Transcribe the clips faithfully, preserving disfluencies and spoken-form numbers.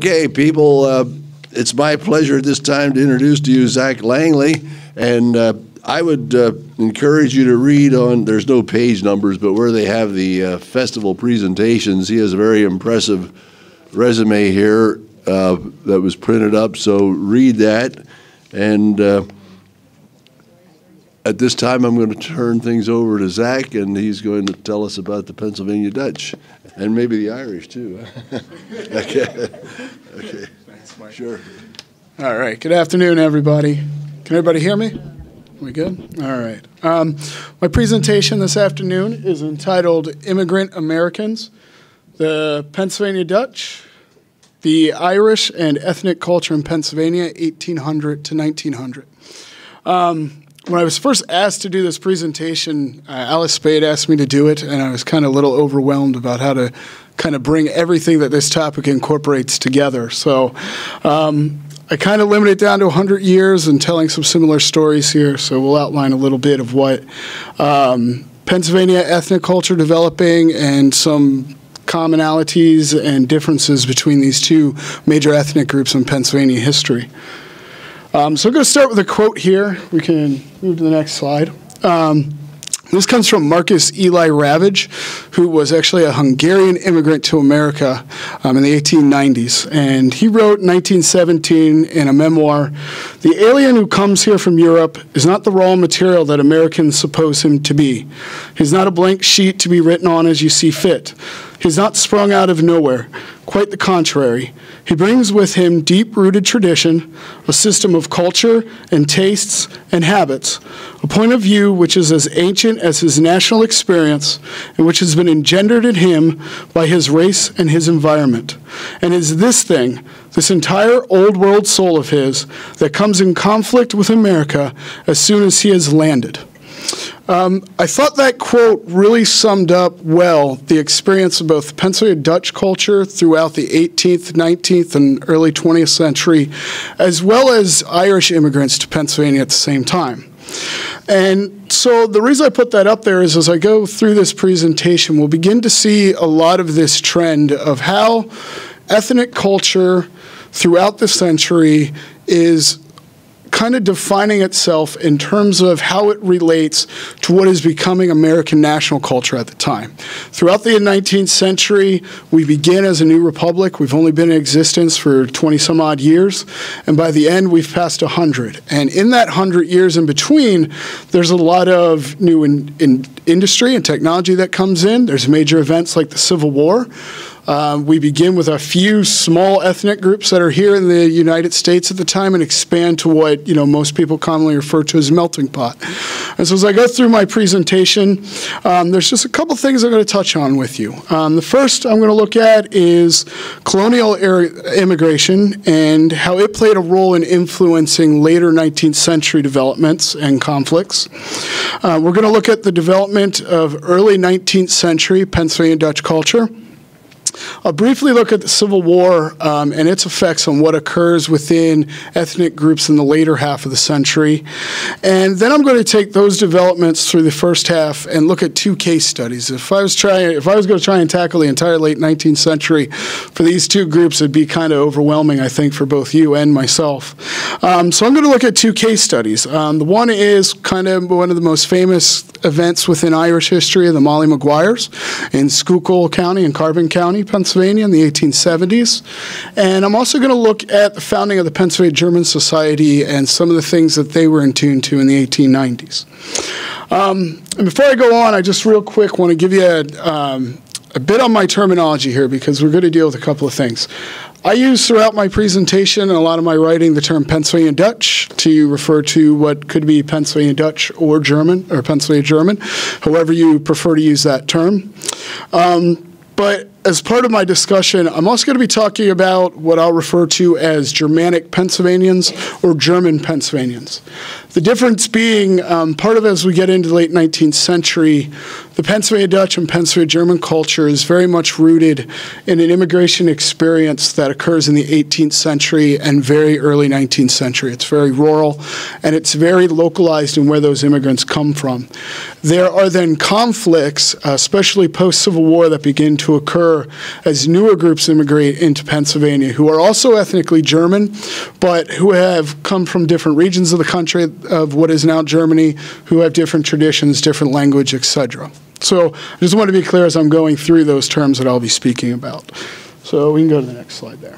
Okay, people, uh, it's my pleasure at this time to introduce to you Zach Langley, and uh, I would uh, encourage you to read on, there's no page numbers, but where they have the uh, festival presentations, he has a very impressive resume here uh, that was printed up, so read that. And uh, at this time, I'm going to turn things over to Zach, and he's going to tell us about the Pennsylvania Dutch, and maybe the Irish, too. Okay. Okay. Thanks, Mike. Sure. All right. Good afternoon, everybody. Can everybody hear me? We good? All right. Um, my presentation this afternoon is entitled Immigrant Americans, the Pennsylvania Dutch, the Irish and Ethnic Culture in Pennsylvania, eighteen hundred to nineteen hundred. Um, when I was first asked to do this presentation, uh, Alice Spade asked me to do it, and I was kind of a little overwhelmed about how to kind of bring everything that this topic incorporates together. So um, I kind of limited it down to one hundred years and telling some similar stories here, so we'll outline a little bit of what um, Pennsylvania ethnic culture developing and some commonalities and differences between these two major ethnic groups in Pennsylvania history. Um, so I'm going to start with a quote here. We can move to the next slide. Um, This comes from Marcus Eli Ravage, who was actually a Hungarian immigrant to America um, in the eighteen nineties. And he wrote in nineteen seventeen in a memoir, "The alien who comes here from Europe is not the raw material that Americans suppose him to be. He's not a blank sheet to be written on as you see fit. He's not sprung out of nowhere. Quite the contrary. He brings with him deep-rooted tradition, a system of culture and tastes and habits, a point of view which is as ancient as his national experience and which has been engendered in him by his race and his environment. And is this thing, this entire old-world soul of his, that comes in conflict with America as soon as he has landed." Um, I thought that quote really summed up well the experience of both Pennsylvania Dutch culture throughout the eighteenth, nineteenth, and early twentieth century, as well as Irish immigrants to Pennsylvania at the same time. And so the reason I put that up there is as I go through this presentation, we'll begin to see a lot of this trend of how ethnic culture throughout the century is kind of defining itself in terms of how it relates to what is becoming American national culture at the time. Throughout the nineteenth century, we begin as a new republic. We've only been in existence for twenty some odd years, and by the end, we've passed one hundred. And in that one hundred years in between, there's a lot of new in, in industry and technology that comes in. There's major events like the Civil War. Uh, we begin with a few small ethnic groups that are here in the United States at the time and expand to what, you know, most people commonly refer to as a melting pot. And so as I go through my presentation, um, there's just a couple things I'm going to touch on with you. Um, the first I'm going to look at is colonial immigration and how it played a role in influencing later nineteenth century developments and conflicts. Uh, we're going to look at the development of early nineteenth century Pennsylvania Dutch culture. I'll briefly look at the Civil War um, and its effects on what occurs within ethnic groups in the later half of the century. And then I'm going to take those developments through the first half and look at two case studies. If I was trying, if I was going to try and tackle the entire late nineteenth century for these two groups, it'd be kind of overwhelming, I think, for both you and myself. Um, so I'm going to look at two case studies. Um, the one is kind of one of the most famous events within Irish history, the Molly Maguires in Schuylkill County and Carbon County, Pennsylvania in the eighteen seventies. And I'm also going to look at the founding of the Pennsylvania German Society and some of the things that they were in tune to in the eighteen nineties. Um, and before I go on, I just real quick want to give you a, um, a bit on my terminology here because we're going to deal with a couple of things. I use throughout my presentation and a lot of my writing the term Pennsylvania Dutch to refer to what could be Pennsylvania Dutch or German, or Pennsylvania German, however you prefer to use that term. Um, but as part of my discussion, I'm also going to be talking about what I'll refer to as Germanic Pennsylvanians or German Pennsylvanians. The difference being, um, part of as we get into the late nineteenth century, the Pennsylvania Dutch and Pennsylvania German culture is very much rooted in an immigration experience that occurs in the eighteenth century and very early nineteenth century. It's very rural, and it's very localized in where those immigrants come from. There are then conflicts, uh, especially post-Civil War, that begin to occur as newer groups immigrate into Pennsylvania, who are also ethnically German, but who have come from different regions of the country of what is now Germany, who have different traditions, different language, et cetera. So I just want to be clear as I'm going through those terms that I'll be speaking about. So we can go to the next slide there.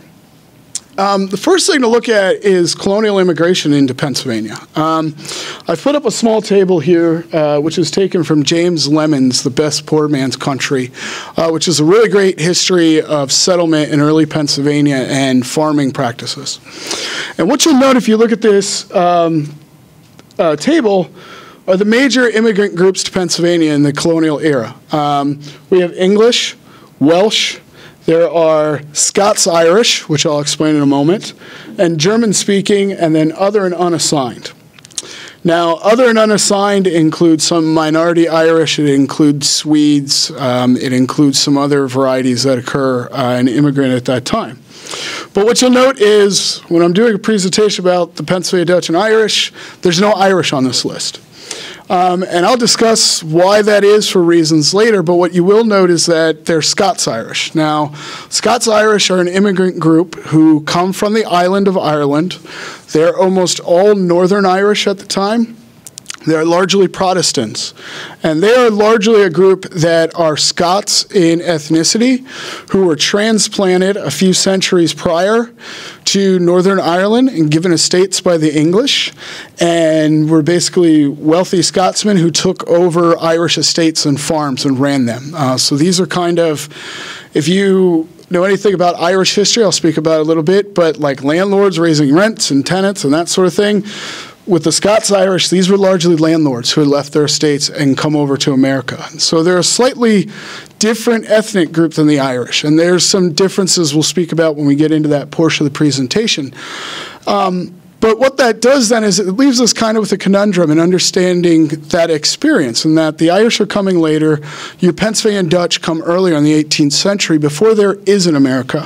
Um, the first thing to look at is colonial immigration into Pennsylvania. Um, I've put up a small table here, uh, which is taken from James Lemon's The Best Poor Man's Country, uh, which is a really great history of settlement in early Pennsylvania and farming practices. And what you'll note if you look at this um, uh, table are the major immigrant groups to Pennsylvania in the colonial era. Um, we have English, Welsh, there are Scots-Irish, which I'll explain in a moment, and German-speaking, and then other and unassigned. Now, other and unassigned includes some minority Irish, it includes Swedes, um, it includes some other varieties that occur uh, in immigrant at that time. But what you'll note is, when I'm doing a presentation about the Pennsylvania Dutch and Irish, there's no Irish on this list. Um, and I'll discuss why that is for reasons later, but what you will note is that they're Scots-Irish. Now, Scots-Irish are an immigrant group who come from the island of Ireland. They're almost all Northern Irish at the time. They're largely Protestants, and they are largely a group that are Scots in ethnicity who were transplanted a few centuries prior to Northern Ireland and given estates by the English, and were basically wealthy Scotsmen who took over Irish estates and farms and ran them. Uh, so these are kind of, if you know anything about Irish history, I'll speak about it a little bit, but like landlords raising rents and tenants and that sort of thing. With the Scots-Irish, these were largely landlords who had left their estates and come over to America. So they're a slightly different ethnic group than the Irish, and there's some differences we'll speak about when we get into that portion of the presentation. Um, But what that does then is it leaves us kind of with a conundrum in understanding that experience, and that the Irish are coming later, your Pennsylvania Dutch come earlier in the eighteenth century before there is an America.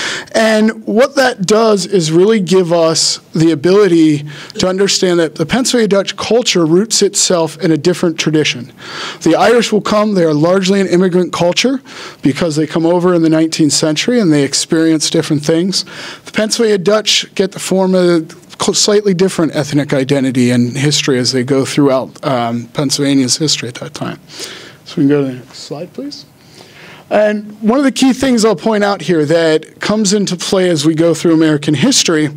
And what that does is really give us the ability to understand that the Pennsylvania Dutch culture roots itself in a different tradition. The Irish will come, they are largely an immigrant culture because they come over in the nineteenth century and they experience different things. The Pennsylvania Dutch get to form a slightly different ethnic identity and history as they go throughout um, Pennsylvania's history at that time. So we can go to the next slide, please. And one of the key things I'll point out here that comes into play as we go through American history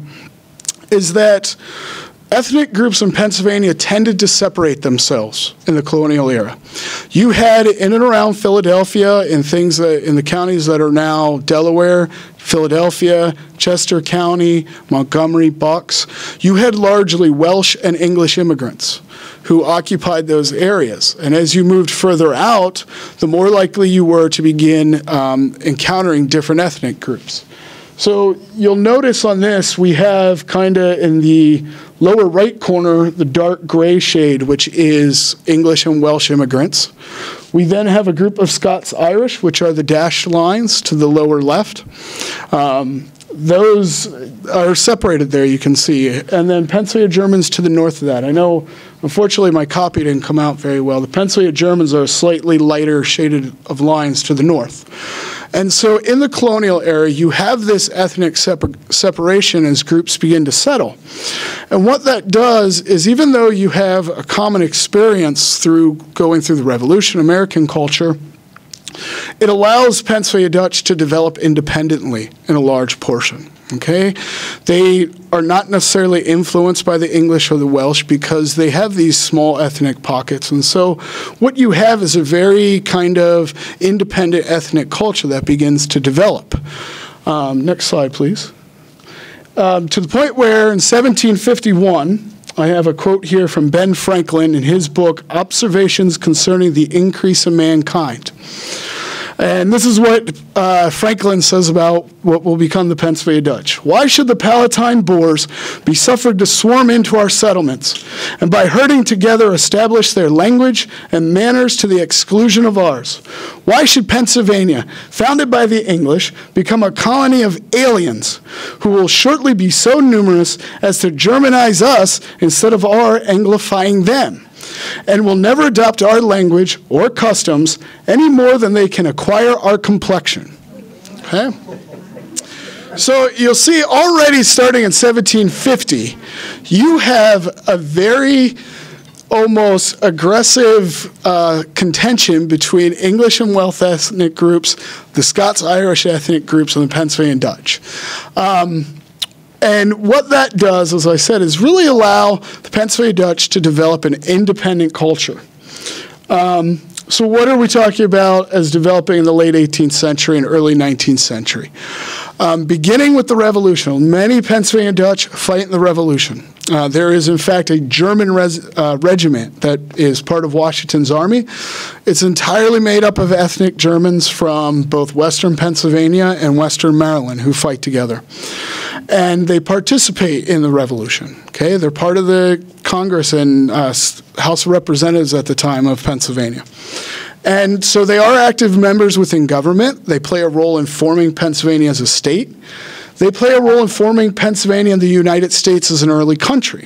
is that ethnic groups in Pennsylvania tended to separate themselves in the colonial era. You had in and around Philadelphia, in things that, in the counties that are now Delaware, Philadelphia, Chester County, Montgomery, Bucks, you had largely Welsh and English immigrants who occupied those areas. And as you moved further out, the more likely you were to begin um, encountering different ethnic groups. So you'll notice on this, we have kind of in the lower right corner, the dark gray shade, which is English and Welsh immigrants. We then have a group of Scots-Irish, which are the dashed lines to the lower left. Um, those are separated there, you can see. And then Pennsylvania Germans to the north of that. I know, unfortunately, my copy didn't come out very well. The Pennsylvania Germans are slightly lighter shaded of lines to the north. And so in the colonial era, you have this ethnic separ separation as groups begin to settle. And what that does is, even though you have a common experience through going through the Revolution, American culture, it allows Pennsylvania Dutch to develop independently in a large portion. Okay, they are not necessarily influenced by the English or the Welsh because they have these small ethnic pockets. And so what you have is a very kind of independent ethnic culture that begins to develop. Um, next slide, please. Um, to the point where in seventeen fifty-one, I have a quote here from Ben Franklin in his book, Observations Concerning the Increase of Mankind. And this is what uh, Franklin says about what will become the Pennsylvania Dutch. Why should the Palatine Boers be suffered to swarm into our settlements, and by herding together establish their language and manners to the exclusion of ours? Why should Pennsylvania, founded by the English, become a colony of aliens who will shortly be so numerous as to Germanize us instead of our Anglifying them, and will never adopt our language or customs any more than they can acquire our complexion? Okay? So you'll see already starting in seventeen fifty, you have a very almost aggressive uh, contention between English and Welsh ethnic groups, the Scots-Irish ethnic groups, and the Pennsylvania Dutch. Um, And what that does, as I said, is really allow the Pennsylvania Dutch to develop an independent culture. Um, so what are we talking about as developing in the late eighteenth century and early nineteenth century? Um, beginning with the Revolution, many Pennsylvania Dutch fight in the Revolution. Uh, there is, in fact, a German res uh, regiment that is part of Washington's army. It's entirely made up of ethnic Germans from both western Pennsylvania and western Maryland who fight together. And they participate in the Revolution. Okay, they're part of the Congress and uh, House of Representatives at the time of Pennsylvania. And so they are active members within government. They play a role in forming Pennsylvania as a state. They play a role in forming Pennsylvania and the United States as an early country.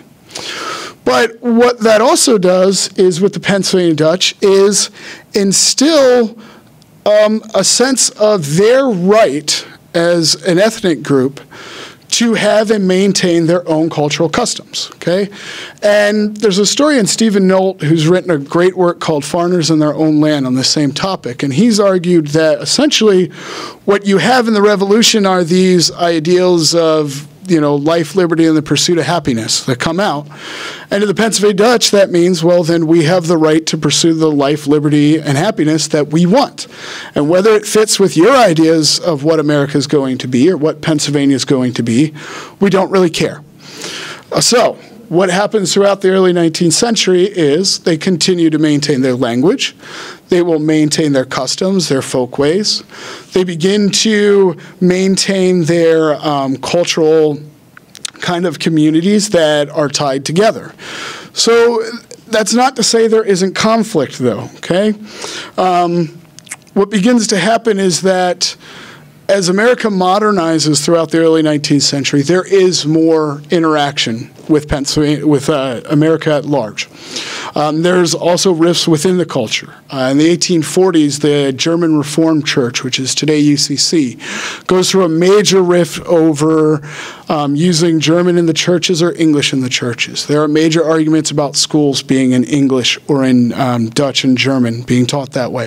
But what that also does is, with the Pennsylvania Dutch, is instill um, a sense of their right as an ethnic group to have and maintain their own cultural customs, okay? And there's a historian, Stephen Nolt, who's written a great work called Foreigners in Their Own Land on the same topic, and he's argued that essentially what you have in the Revolution are these ideals of, you know, life, liberty, and the pursuit of happiness that come out. And to the Pennsylvania Dutch, that means, well, then we have the right to pursue the life, liberty, and happiness that we want. And whether it fits with your ideas of what America is going to be or what Pennsylvania is going to be, we don't really care. Uh, so what happens throughout the early nineteenth century is they continue to maintain their language. They will maintain their customs, their folkways. They begin to maintain their um, cultural kind of communities that are tied together. So that's not to say there isn't conflict, though, okay? Um, what begins to happen is that as America modernizes throughout the early nineteenth century, there is more interaction with Pennsylvania, with uh, America at large. Um, there's also rifts within the culture. Uh, in the eighteen forties, the German Reformed Church, which is today U C C, goes through a major rift over um, using German in the churches or English in the churches. There are major arguments about schools being in English or in um, Dutch and German, being taught that way.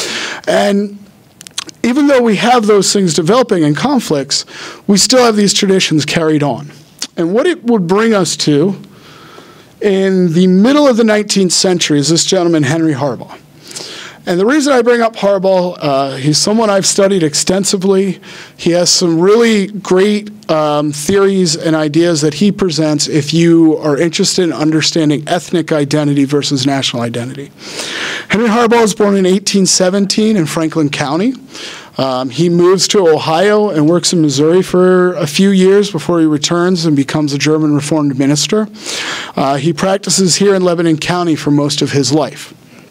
And even though we have those things developing in conflicts, we still have these traditions carried on. And what it would bring us to in the middle of the nineteenth century is this gentleman, Henry Harbaugh. And the reason I bring up Harbaugh, uh, he's someone I've studied extensively. He has some really great um, theories and ideas that he presents if you are interested in understanding ethnic identity versus national identity. Henry Harbaugh was born in eighteen seventeen in Franklin County. Um, he moves to Ohio and works in Missouri for a few years before he returns and becomes a German Reformed minister. Uh, he practices here in Lebanon County for most of his life.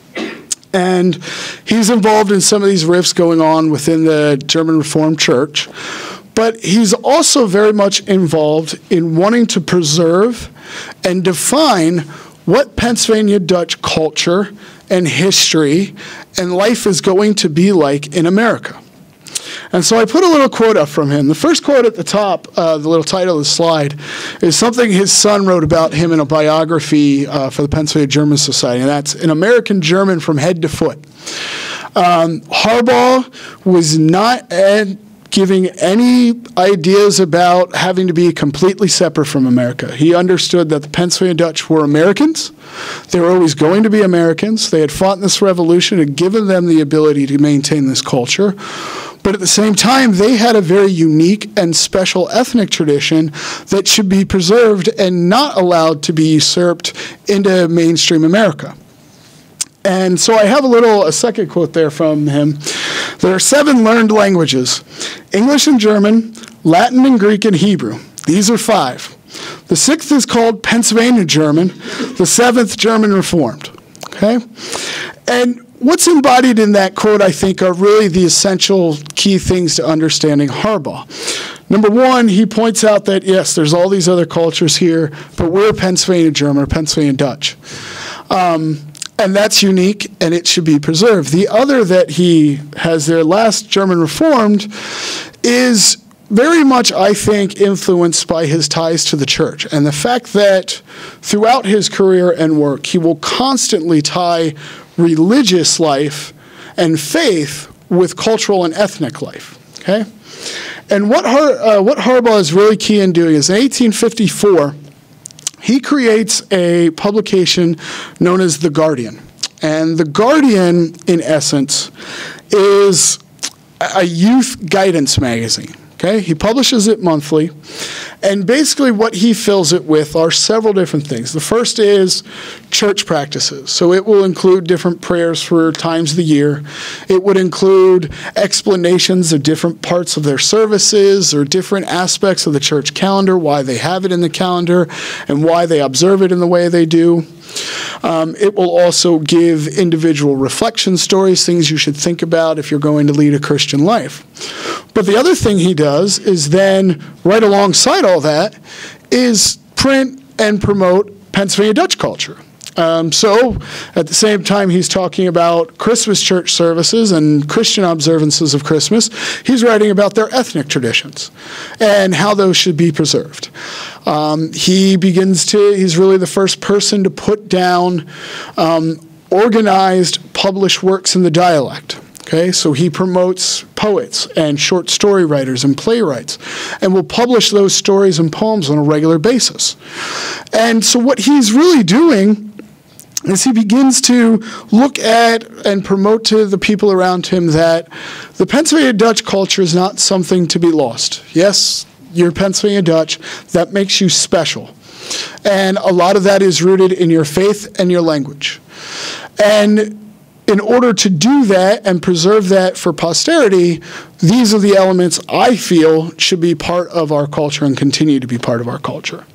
And he's involved in some of these rifts going on within the German Reformed Church. But he's also very much involved in wanting to preserve and define what Pennsylvania Dutch culture and history and life is going to be like in America. And so I put a little quote up from him. The first quote at the top, uh, the little title of the slide, is something his son wrote about him in a biography uh, for the Pennsylvania German Society, and that's An American German from Head to Foot. Um, Harbaugh was not ad giving any ideas about having to be completely separate from America. He understood that the Pennsylvania Dutch were Americans. They were always going to be Americans. They had fought in this revolution and given them the ability to maintain this culture. But at the same time, they had a very unique and special ethnic tradition that should be preserved and not allowed to be usurped into mainstream America. And so I have a little, a second quote there from him. There are seven learned languages: English and German, Latin and Greek and Hebrew. These are five. The sixth is called Pennsylvania German, the seventh German Reformed. Okay? And what's embodied in that quote, I think, are really the essential key things to understanding Harbaugh. Number one, he points out that, yes, there's all these other cultures here, but we're Pennsylvania German or Pennsylvania Dutch. Um, and that's unique, and it should be preserved. The other that he has there, last German Reformed, is very much, I think, influenced by his ties to the church and the fact that throughout his career and work, he will constantly tie religious life and faith with cultural and ethnic life. Okay? And what, Har uh, what Harbaugh is really key in doing is in eighteen fifty-four, he creates a publication known as The Guardian. And The Guardian, in essence, is a youth guidance magazine. Okay? He publishes it monthly, and basically what he fills it with are several different things. The first is church practices. So it will include different prayers for times of the year. It would include explanations of different parts of their services or different aspects of the church calendar, why they have it in the calendar, and why they observe it in the way they do. Um, it will also give individual reflection stories, things you should think about if you're going to lead a Christian life. But the other thing he does is then, right alongside all that, is print and promote Pennsylvania Dutch culture. Um, so at the same time he's talking about Christmas church services and Christian observances of Christmas, he's writing about their ethnic traditions and how those should be preserved. Um, he begins to, he's really the first person to put down um, organized published works in the dialect. Okay, so he promotes poets and short story writers and playwrights and will publish those stories and poems on a regular basis. And so what he's really doing is he begins to look at and promote to the people around him that the Pennsylvania Dutch culture is not something to be lost. Yes, you're Pennsylvania Dutch. That makes you special. And a lot of that is rooted in your faith and your language. And in order to do that and preserve that for posterity, these are the elements I feel should be part of our culture and continue to be part of our culture.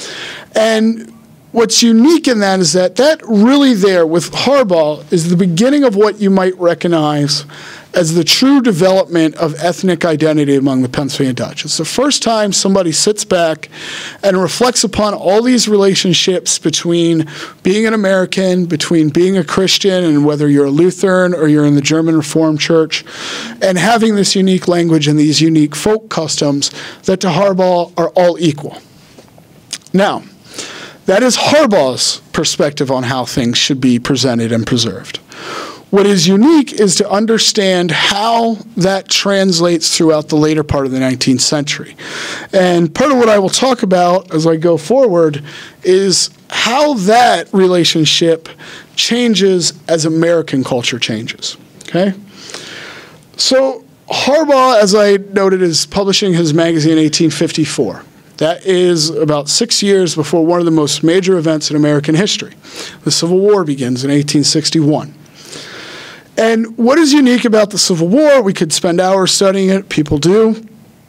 And what's unique in that is that that really there with Harbaugh is the beginning of what you might recognize as the true development of ethnic identity among the Pennsylvania Dutch. It's the first time somebody sits back and reflects upon all these relationships between being an American, between being a Christian, and whether you're a Lutheran or you're in the German Reformed Church, and having this unique language and these unique folk customs that to Harbaugh are all equal. Now, that is Harbaugh's perspective on how things should be presented and preserved. What is unique is to understand how that translates throughout the later part of the nineteenth century. And part of what I will talk about as I go forward is how that relationship changes as American culture changes. Okay? So Harbaugh, as I noted, is publishing his magazine in eighteen fifty-four. That is about six years before one of the most major events in American history. The Civil War begins in eighteen sixty-one. And what is unique about the Civil War, we could spend hours studying it, people do,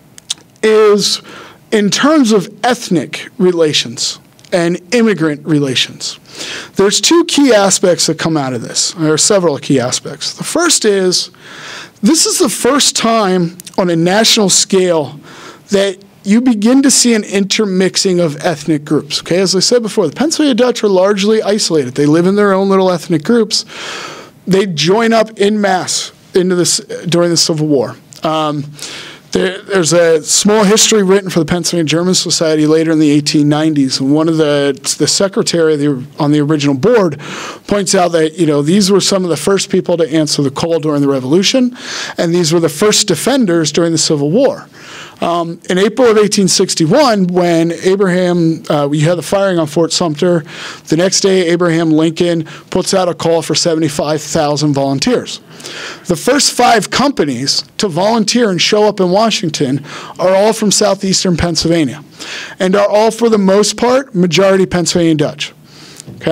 is in terms of ethnic relations and immigrant relations. There's two key aspects that come out of this. There are several key aspects. The first is, this is the first time on a national scale that you begin to see an intermixing of ethnic groups. Okay, as I said before, the Pennsylvania Dutch are largely isolated. They live in their own little ethnic groups. They join up en masse into this during the Civil War. Um, there, there's a small history written for the Pennsylvania German Society later in the eighteen nineties, and one of the the secretary the, on the original board points out that you know these were some of the first people to answer the call during the Revolution, and these were the first defenders during the Civil War. Um, in April of eighteen sixty-one, when Abraham, uh, we had the firing on Fort Sumter, the next day Abraham Lincoln puts out a call for seventy-five thousand volunteers. The first five companies to volunteer and show up in Washington are all from southeastern Pennsylvania and are all, for the most part, majority Pennsylvania Dutch. Okay?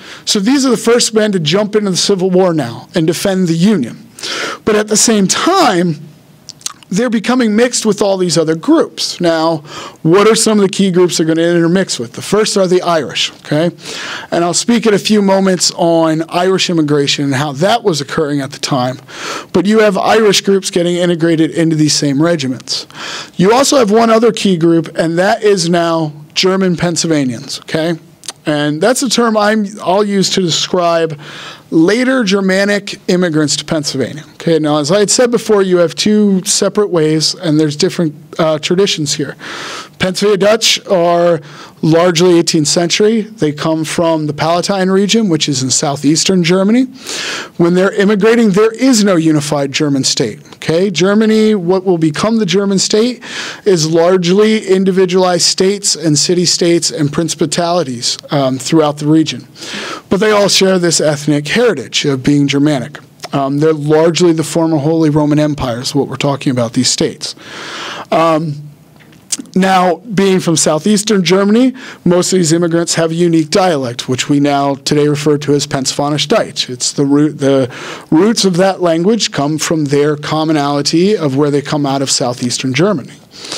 So these are the first men to jump into the Civil War now and defend the Union. But at the same time, they're becoming mixed with all these other groups. Now, what are some of the key groups they're going to intermix with? The first are the Irish, okay? And I'll speak in a few moments on Irish immigration and how that was occurring at the time. But you have Irish groups getting integrated into these same regiments. You also have one other key group, and that is now German Pennsylvanians, okay? And that's a term I'm, I'll use to describe later Germanic immigrants to Pennsylvania. Okay, now as I had said before, you have two separate ways, and there's different uh, traditions here. Pennsylvania Dutch are largely eighteenth century. They come from the Palatine region, which is in southeastern Germany. When they're immigrating, there is no unified German state. Okay, Germany, what will become the German state, is largely individualized states and city-states and principalities um, throughout the region. But they all share this ethnic heritage of being Germanic. Um, they're largely the former Holy Roman Empire is what we're talking about, these states. Um, Now, being from southeastern Germany, most of these immigrants have a unique dialect, which we now today refer to as Pennsylvanisch Deutsch. It's the root, the roots of that language come from their commonality of where they come out of southeastern Germany.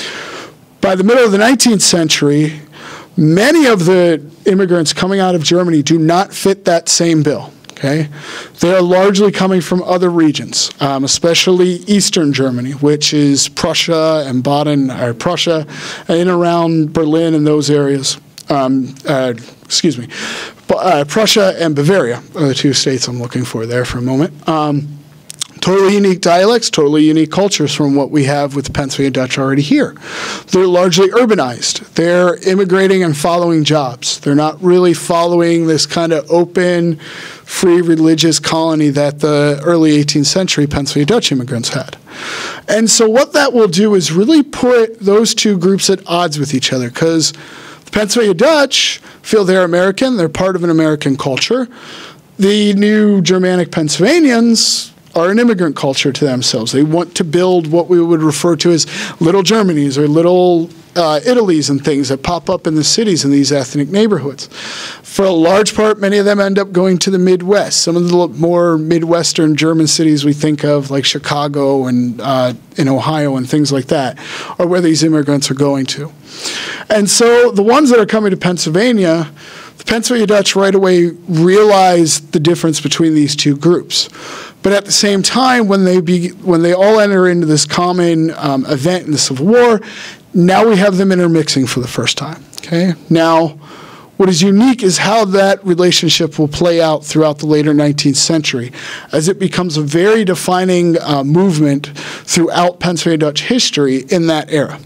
By the middle of the nineteenth century, many of the immigrants coming out of Germany do not fit that same bill. Okay, they are largely coming from other regions, um, especially Eastern Germany, which is Prussia and Baden, or Prussia, and in around Berlin and those areas. Um, uh, excuse me, uh, Prussia and Bavaria are the two states I'm looking for there for a moment. Um, Totally unique dialects, totally unique cultures from what we have with the Pennsylvania Dutch already here. They're largely urbanized. They're immigrating and following jobs. They're not really following this kind of open, free religious colony that the early eighteenth century Pennsylvania Dutch immigrants had. And so what that will do is really put those two groups at odds with each other, because the Pennsylvania Dutch feel they're American, they're part of an American culture. The new Germanic Pennsylvanians are an immigrant culture to themselves. They want to build what we would refer to as little Germanys or little uh, Italies and things that pop up in the cities in these ethnic neighborhoods. For a large part, many of them end up going to the Midwest. Some of the more Midwestern German cities we think of, like Chicago and uh, in Ohio and things like that, are where these immigrants are going to. And so the ones that are coming to Pennsylvania, the Pennsylvania Dutch right away realize the difference between these two groups. But at the same time, when they be, when they all enter into this common um, event in the Civil War, now we have them intermixing for the first time. Okay. Now, what is unique is how that relationship will play out throughout the later nineteenth century, as it becomes a very defining uh, movement throughout Pennsylvania Dutch history in that era.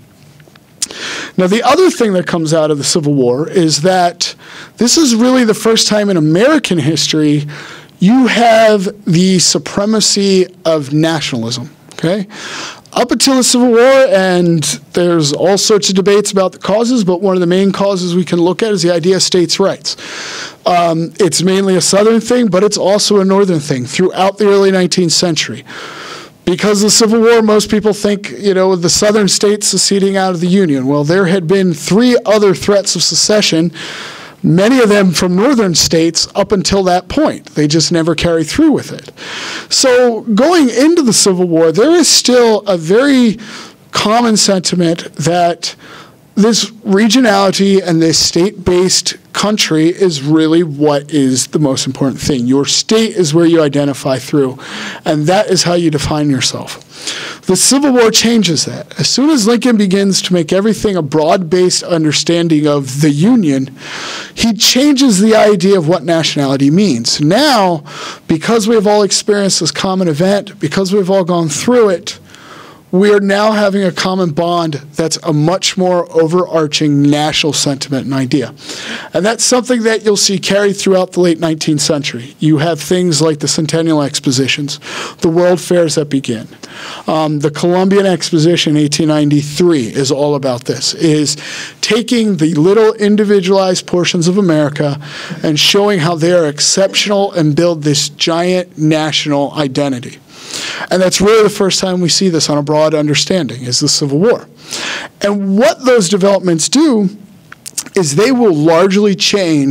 Now, the other thing that comes out of the Civil War is that this is really the first time in American history you have the supremacy of nationalism, okay? Up until the Civil War, and there's all sorts of debates about the causes, but one of the main causes we can look at is the idea of states' rights. Um, it's mainly a Southern thing, but it's also a Northern thing throughout the early nineteenth century. Because of the Civil War, most people think, you know, the Southern states seceding out of the Union. Well, there had been three other threats of secession, many of them from northern states up until that point. They just never carried through with it. So going into the Civil War, there is still a very common sentiment that this regionality and this state-based country is really what is the most important thing. Your state is where you identify through, and that is how you define yourself. The Civil War changes that. As soon as Lincoln begins to make everything a broad-based understanding of the Union, he changes the idea of what nationality means. Now, because we've all experienced this common event, because we've all gone through it, we are now having a common bond that's a much more overarching national sentiment and idea. And that's something that you'll see carried throughout the late nineteenth century. You have things like the Centennial Expositions, the World Fairs that begin. Um, the Columbian Exposition, eighteen ninety-three, is all about this, is taking the little individualized portions of America and showing how they are exceptional and build this giant national identity. And that's really the first time we see this on a broad understanding, is the Civil War. And what those developments do is they will largely change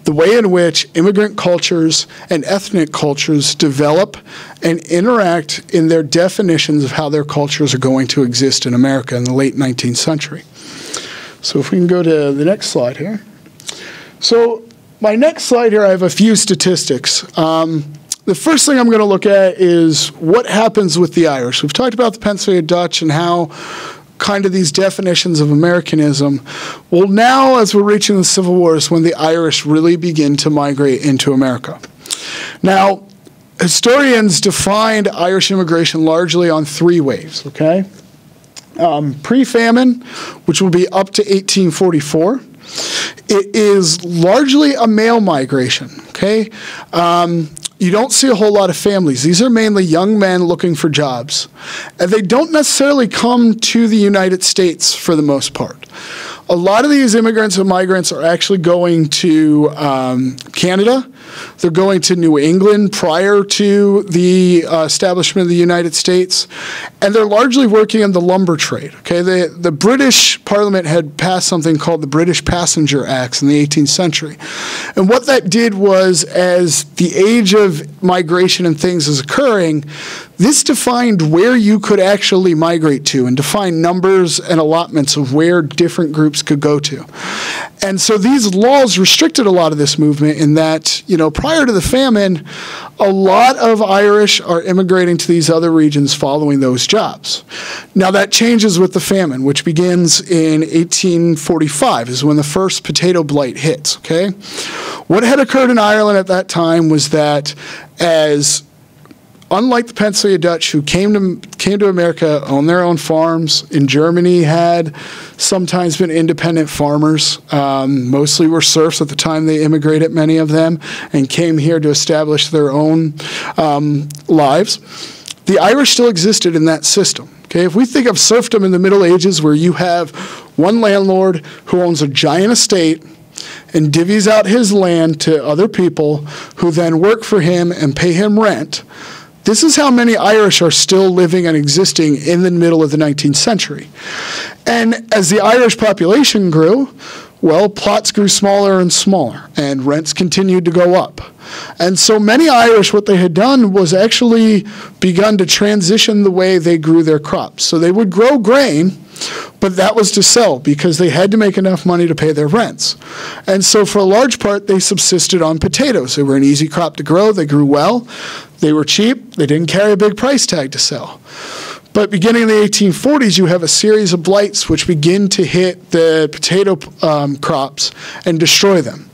the way in which immigrant cultures and ethnic cultures develop and interact in their definitions of how their cultures are going to exist in America in the late nineteenth century. So if we can go to the next slide here. So my next slide here, I have a few statistics. Um, the first thing I'm going to look at is what happens with the Irish. We've talked about the Pennsylvania Dutch and how kind of these definitions of Americanism. Well, now as we're reaching the Civil War is when the Irish really begin to migrate into America. Now, historians defined Irish immigration largely on three waves, okay? Um, pre-famine, which will be up to eighteen forty-four. It is largely a male migration, okay? Um, you don't see a whole lot of families. These are mainly young men looking for jobs. And they don't necessarily come to the United States for the most part. A lot of these immigrants and migrants are actually going to um, Canada. They're going to New England prior to the uh, establishment of the United States. And they're largely working in the lumber trade. Okay, the, the British Parliament had passed something called the British Passenger Acts in the eighteenth century. And what that did was, as the age of migration and things is occurring, this defined where you could actually migrate to and defined numbers and allotments of where different groups could go to. And so these laws restricted a lot of this movement in that, you know, prior to the famine, a lot of Irish are immigrating to these other regions following those jobs. Now that changes with the famine, which begins in eighteen forty-five, is when the first potato blight hits, okay? What had occurred in Ireland at that time was that as unlike the Pennsylvania Dutch, who came to came to America on their own farms, in Germany had sometimes been independent farmers. Um, mostly were serfs at the time they immigrated, many of them, and came here to establish their own um, lives. The Irish still existed in that system. Okay, if we think of serfdom in the Middle Ages, where you have one landlord who owns a giant estate and divvies out his land to other people who then work for him and pay him rent, this is how many Irish are still living and existing in the middle of the nineteenth century. And as the Irish population grew, well, plots grew smaller and smaller, and rents continued to go up. And so many Irish, what they had done was actually begun to transition the way they grew their crops. So they would grow grain, but that was to sell because they had to make enough money to pay their rents. And so for a large part, they subsisted on potatoes. They were an easy crop to grow. They grew well. They were cheap. They didn't carry a big price tag to sell. But beginning in the eighteen forties, you have a series of blights which begin to hit the potato um, crops and destroy them.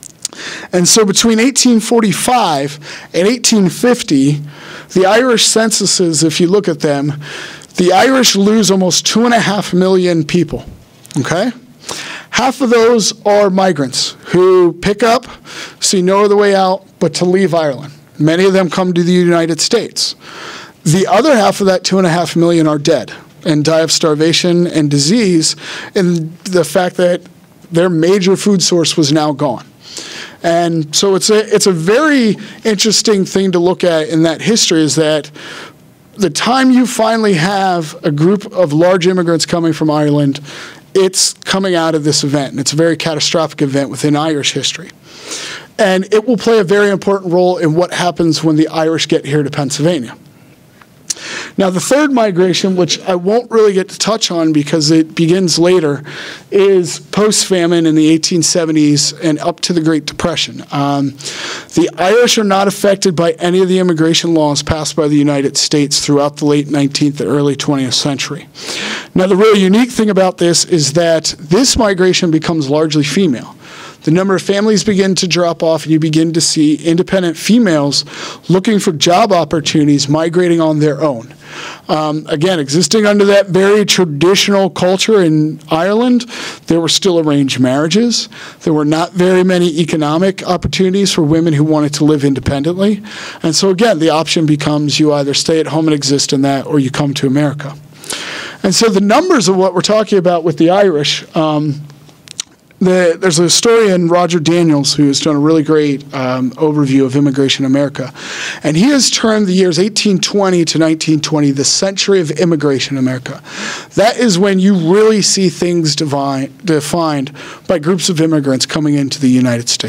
And so between eighteen forty-five and eighteen fifty, the Irish censuses, if you look at them, the Irish lose almost two and a half million people, okay? Half of those are migrants who pick up, see no other way out but to leave Ireland. Many of them come to the United States. The other half of that two and a half million are dead and die of starvation and disease, and the fact that their major food source was now gone. And so it's a, it's a very interesting thing to look at in that history, is that the time you finally have a group of large immigrants coming from Ireland, it's coming out of this event, and it's a very catastrophic event within Irish history. And it will play a very important role in what happens when the Irish get here to Pennsylvania. Now, the third migration, which I won't really get to touch on because it begins later, is post-famine in the eighteen seventies and up to the Great Depression. Um, the Irish are not affected by any of the immigration laws passed by the United States throughout the late nineteenth and early twentieth century. Now, the really unique thing about this is that this migration becomes largely female. The number of families begin to drop off, and you begin to see independent females looking for job opportunities migrating on their own. Um, again, existing under that very traditional culture in Ireland, there were still arranged marriages. There were not very many economic opportunities for women who wanted to live independently. And so again, the option becomes you either stay at home and exist in that, or you come to America. And so the numbers of what we're talking about with the Irish, um, The, there's a historian, Roger Daniels, who has done a really great um, overview of immigration in America. And he has termed the years eighteen twenty to nineteen twenty the century of immigration in America. That is when you really see things divine, defined by groups of immigrants coming into the United States.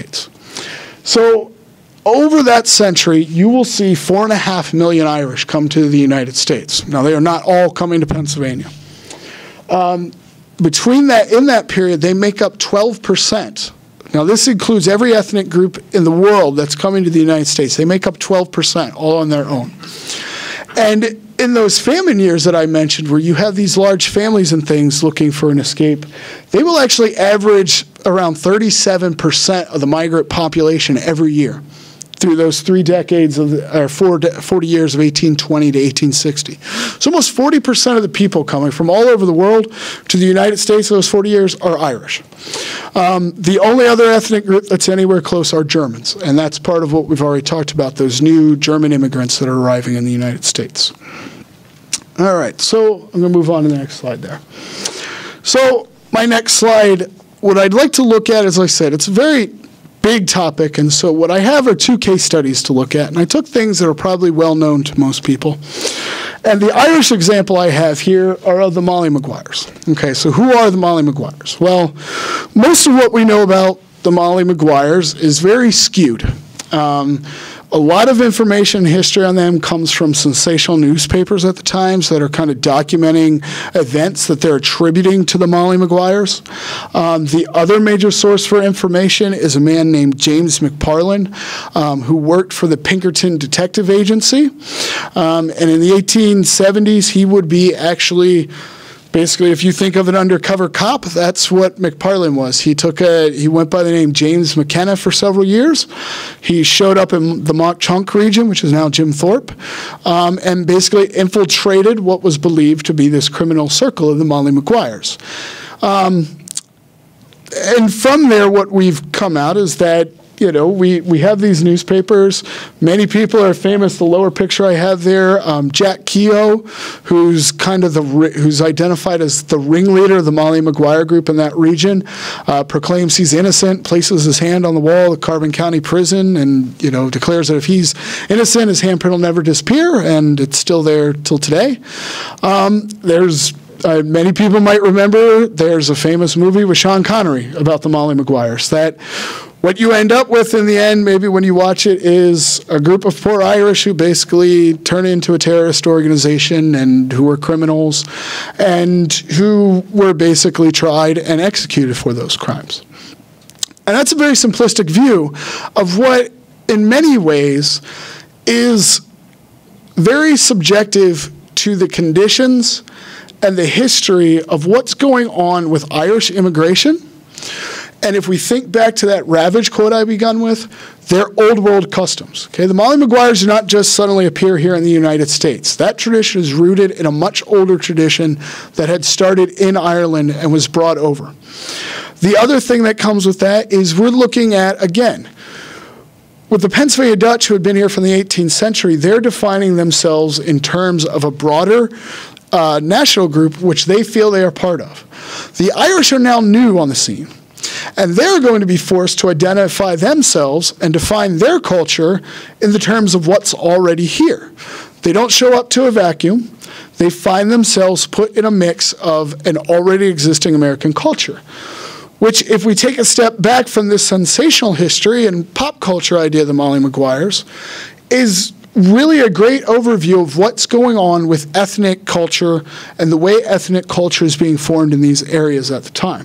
So over that century, you will see four and a half million Irish come to the United States. Now, they are not all coming to Pennsylvania. Um, between that, in that period, they make up twelve percent. Now, this includes every ethnic group in the world that's coming to the United States. They make up twelve percent, all on their own. And in those famine years that I mentioned, where you have these large families and things looking for an escape, they will actually average around thirty-seven percent of the migrant population every year through those three decades of, or four, forty years of eighteen twenty to eighteen sixty. So almost forty percent of the people coming from all over the world to the United States those forty years are Irish. Um, the only other ethnic group that's anywhere close are Germans, and that's part of what we've already talked about, those new German immigrants that are arriving in the United States. All right, so I'm going to move on to the next slide there. So my next slide, what I'd like to look at, as I said, it's a very big topic, and so what I have are two case studies to look at, and I took things that are probably well known to most people. And the Irish example I have here are of the Molly Maguires. Okay, so who are the Molly Maguires? Well, most of what we know about the Molly Maguires is very skewed. Um, a lot of information and history on them comes from sensational newspapers at the times that are kind of documenting events that they're attributing to the Molly Maguires. Um, the other major source for information is a man named James McParland, um, who worked for the Pinkerton Detective Agency. Um, and in the eighteen seventies, he would be actually basically, if you think of an undercover cop, that's what McParland was. He took a, he went by the name James McKenna for several years. He showed up in the Mock Chunk region, which is now Jim Thorpe, um, and basically infiltrated what was believed to be this criminal circle of the Molly Maguires. Um, and from there, what we've come out is that, you know, we, we have these newspapers. Many people are famous. The lower picture I have there, um, Jack Keogh, who's kind of the who's identified as the ringleader of the Molly Maguire group in that region, uh, proclaims he's innocent, places his hand on the wall of Carbon County Prison, and you know declares that if he's innocent, his handprint will never disappear, and it's still there till today. Um, there's Uh, many people might remember there's a famous movie with Sean Connery about the Molly Maguires. That what you end up with in the end, maybe when you watch it, is a group of poor Irish who basically turn into a terrorist organization and who were criminals and who were basically tried and executed for those crimes. And that's a very simplistic view of what, in many ways, is very subjective to the conditions and the history of what's going on with Irish immigration. And if we think back to that Ravage quote I begun with, they're old world customs. Okay, the Molly Maguires do not just suddenly appear here in the United States. That tradition is rooted in a much older tradition that had started in Ireland and was brought over. The other thing that comes with that is we're looking at, again, with the Pennsylvania Dutch who had been here from the eighteenth century, they're defining themselves in terms of a broader Uh, national group which they feel they are part of. The Irish are now new on the scene, and they're going to be forced to identify themselves and define their culture in the terms of what's already here. They don't show up to a vacuum. They find themselves put in a mix of an already existing American culture, which, if we take a step back from this sensational history and pop culture idea of the Molly Maguires, is really a great overview of what's going on with ethnic culture and the way ethnic culture is being formed in these areas at the time.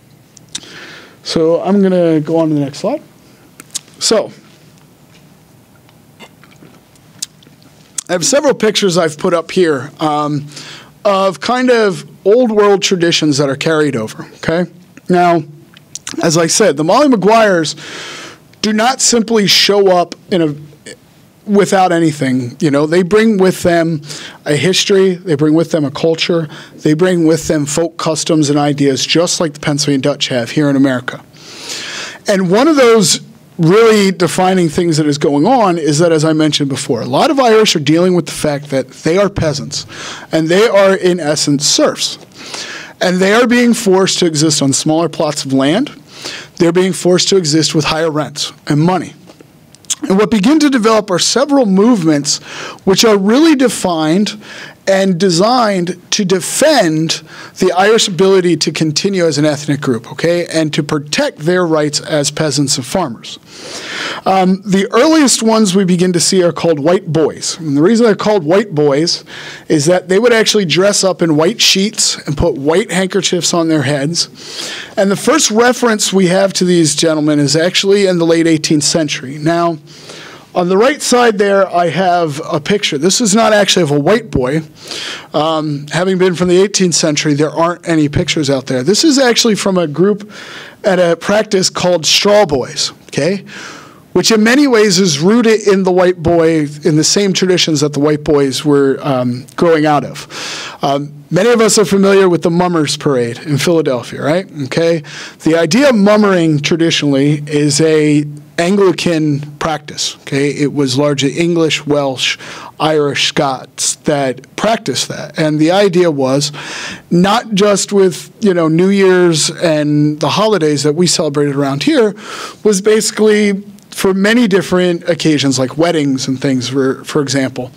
So I'm going to go on to the next slide. So I have several pictures I've put up here um, of kind of old world traditions that are carried over. Okay. Now, as I said, the Molly Maguires do not simply show up in a without anything. You know, they bring with them a history, they bring with them a culture, they bring with them folk customs and ideas, just like the Pennsylvania Dutch have here in America. And one of those really defining things that is going on is that, as I mentioned before, a lot of Irish are dealing with the fact that they are peasants, and they are, in essence, serfs. And they are being forced to exist on smaller plots of land. They're being forced to exist with higher rents and money. And what begin to develop are several movements which are really defined and designed to defend the Irish ability to continue as an ethnic group, okay, and to protect their rights as peasants and farmers. Um, the earliest ones we begin to see are called white boys. And the reason they're called white boys is that they would actually dress up in white sheets and put white handkerchiefs on their heads. And the first reference we have to these gentlemen is actually in the late eighteenth century. Now, on the right side there, I have a picture. This is not actually of a white boy. Um, having been from the eighteenth century, there aren't any pictures out there. This is actually from a group at a practice called straw boys, okay, which in many ways is rooted in the white boy, in the same traditions that the white boys were um, growing out of. Um, many of us are familiar with the Mummers Parade in Philadelphia, right? Okay, the idea of mummering traditionally is a Anglican practice, okay? It was largely English, Welsh, Irish, Scots that practiced that. And the idea was not just with, you know, New Year's and the holidays that we celebrated around here, was basically for many different occasions like weddings and things, for, for example.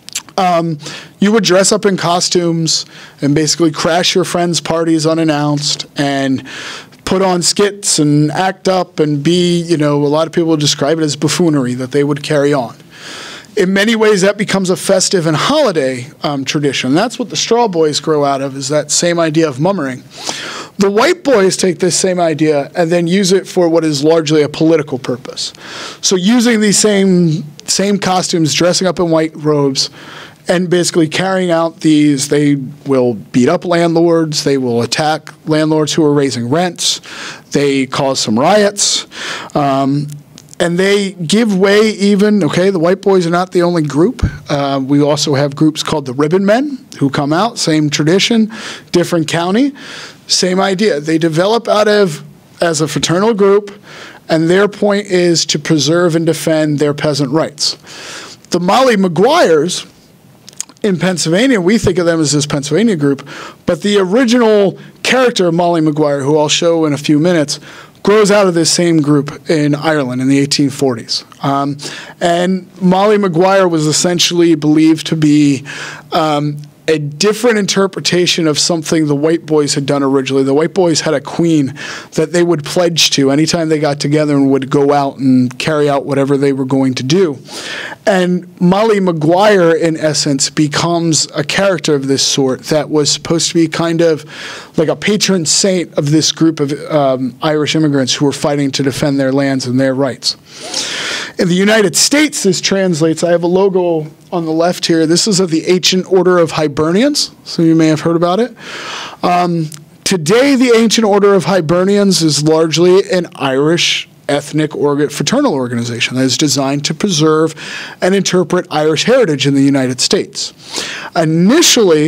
Um, you would dress up in costumes and basically crash your friends' parties unannounced and put on skits and act up and be, you know, a lot of people describe it as buffoonery that they would carry on. In many ways, that becomes a festive and holiday um, tradition. That's what the straw boys grow out of, is that same idea of mummering. The white boys take this same idea and then use it for what is largely a political purpose. So using these same, same costumes, dressing up in white robes, and basically carrying out these, they will beat up landlords, they will attack landlords who are raising rents, they cause some riots, um, and they give way even, okay, the white boys are not the only group. Uh, we also have groups called the Ribbon Men who come out, same tradition, different county, same idea. They develop out of, as a fraternal group, and their point is to preserve and defend their peasant rights. The Molly Maguires in Pennsylvania, we think of them as this Pennsylvania group, but the original character of Molly Maguire, who I'll show in a few minutes, grows out of this same group in Ireland in the eighteen forties. Um, and Molly Maguire was essentially believed to be um, a different interpretation of something the white boys had done originally. The white boys had a queen that they would pledge to anytime they got together and would go out and carry out whatever they were going to do. And Molly Maguire, in essence, becomes a character of this sort that was supposed to be kind of like a patron saint of this group of um, Irish immigrants who were fighting to defend their lands and their rights. In the United States, this translates, I have a logo on the left here. This is of the Ancient Order of Hibernians, so you may have heard about it. Um, today, the Ancient Order of Hibernians is largely an Irish ethnic orga fraternal organization that is designed to preserve and interpret Irish heritage in the United States. Initially,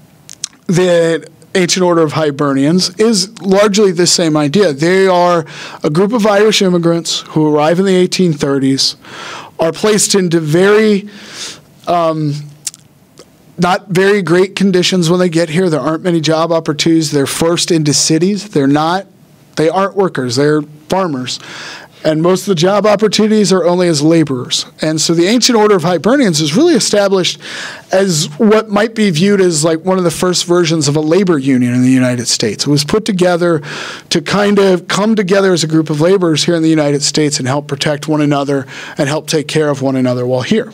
the Ancient Order of Hibernians is largely the same idea. They are a group of Irish immigrants who arrive in the eighteen thirties, are placed into very, um, not very great conditions when they get here. There aren't many job opportunities. They're forced into cities. They're not, they aren't workers. They're farmers. And most of the job opportunities are only as laborers. And so the Ancient Order of Hibernians is really established as what might be viewed as like one of the first versions of a labor union in the United States. It was put together to kind of come together as a group of laborers here in the United States and help protect one another and help take care of one another while here.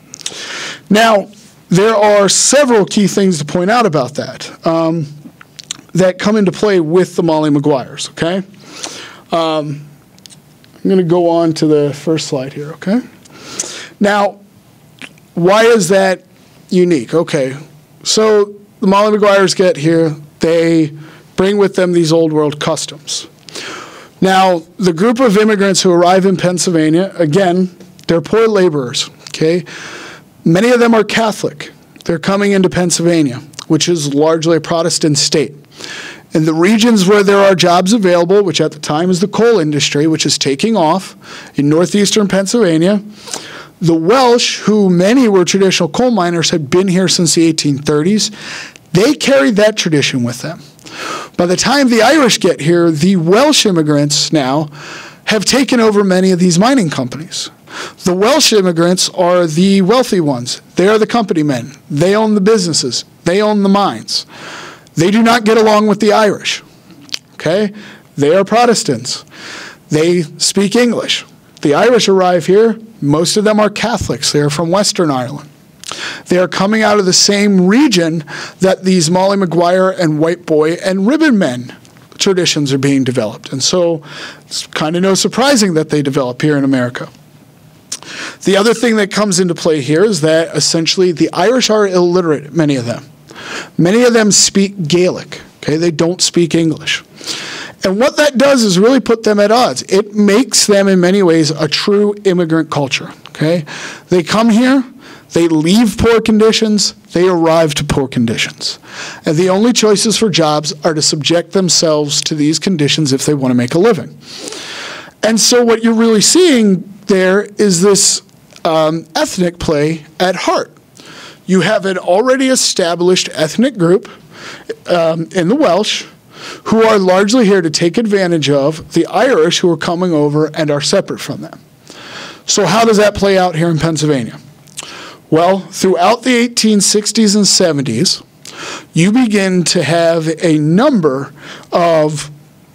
Now, there are several key things to point out about that um, that come into play with the Molly Maguires, okay? Um, I'm going to go on to the first slide here, okay? Now, why is that unique? Okay, so the Molly Maguires get here. They bring with them these old world customs. Now, the group of immigrants who arrive in Pennsylvania, again, they're poor laborers, okay? Many of them are Catholic. They're coming into Pennsylvania, which is largely a Protestant state. In the regions where there are jobs available, which at the time is the coal industry, which is taking off in northeastern Pennsylvania, the Welsh, who many were traditional coal miners, had been here since the eighteen thirties. They carried that tradition with them. By the time the Irish get here, the Welsh immigrants now have taken over many of these mining companies. The Welsh immigrants are the wealthy ones. They are the company men. They own the businesses. They own the mines. They do not get along with the Irish. Okay? They are Protestants. They speak English. The Irish arrive here. Most of them are Catholics. They are from Western Ireland. They are coming out of the same region that these Molly Maguire and White Boy and Ribbon Men traditions are being developed. And so it's kind of no surprising that they develop here in America. The other thing that comes into play here is that essentially the Irish are illiterate, many of them. Many of them speak Gaelic. Okay, they don't speak English. And what that does is really put them at odds. It makes them, in many ways, a true immigrant culture. Okay, they come here, they leave poor conditions, they arrive to poor conditions. And the only choices for jobs are to subject themselves to these conditions if they want to make a living. And so what you're really seeing there is this um, ethnic play at heart. You have an already established ethnic group um, in the Welsh who are largely here to take advantage of the Irish who are coming over and are separate from them. So how does that play out here in Pennsylvania? Well, throughout the eighteen sixties and seventies, you begin to have a number of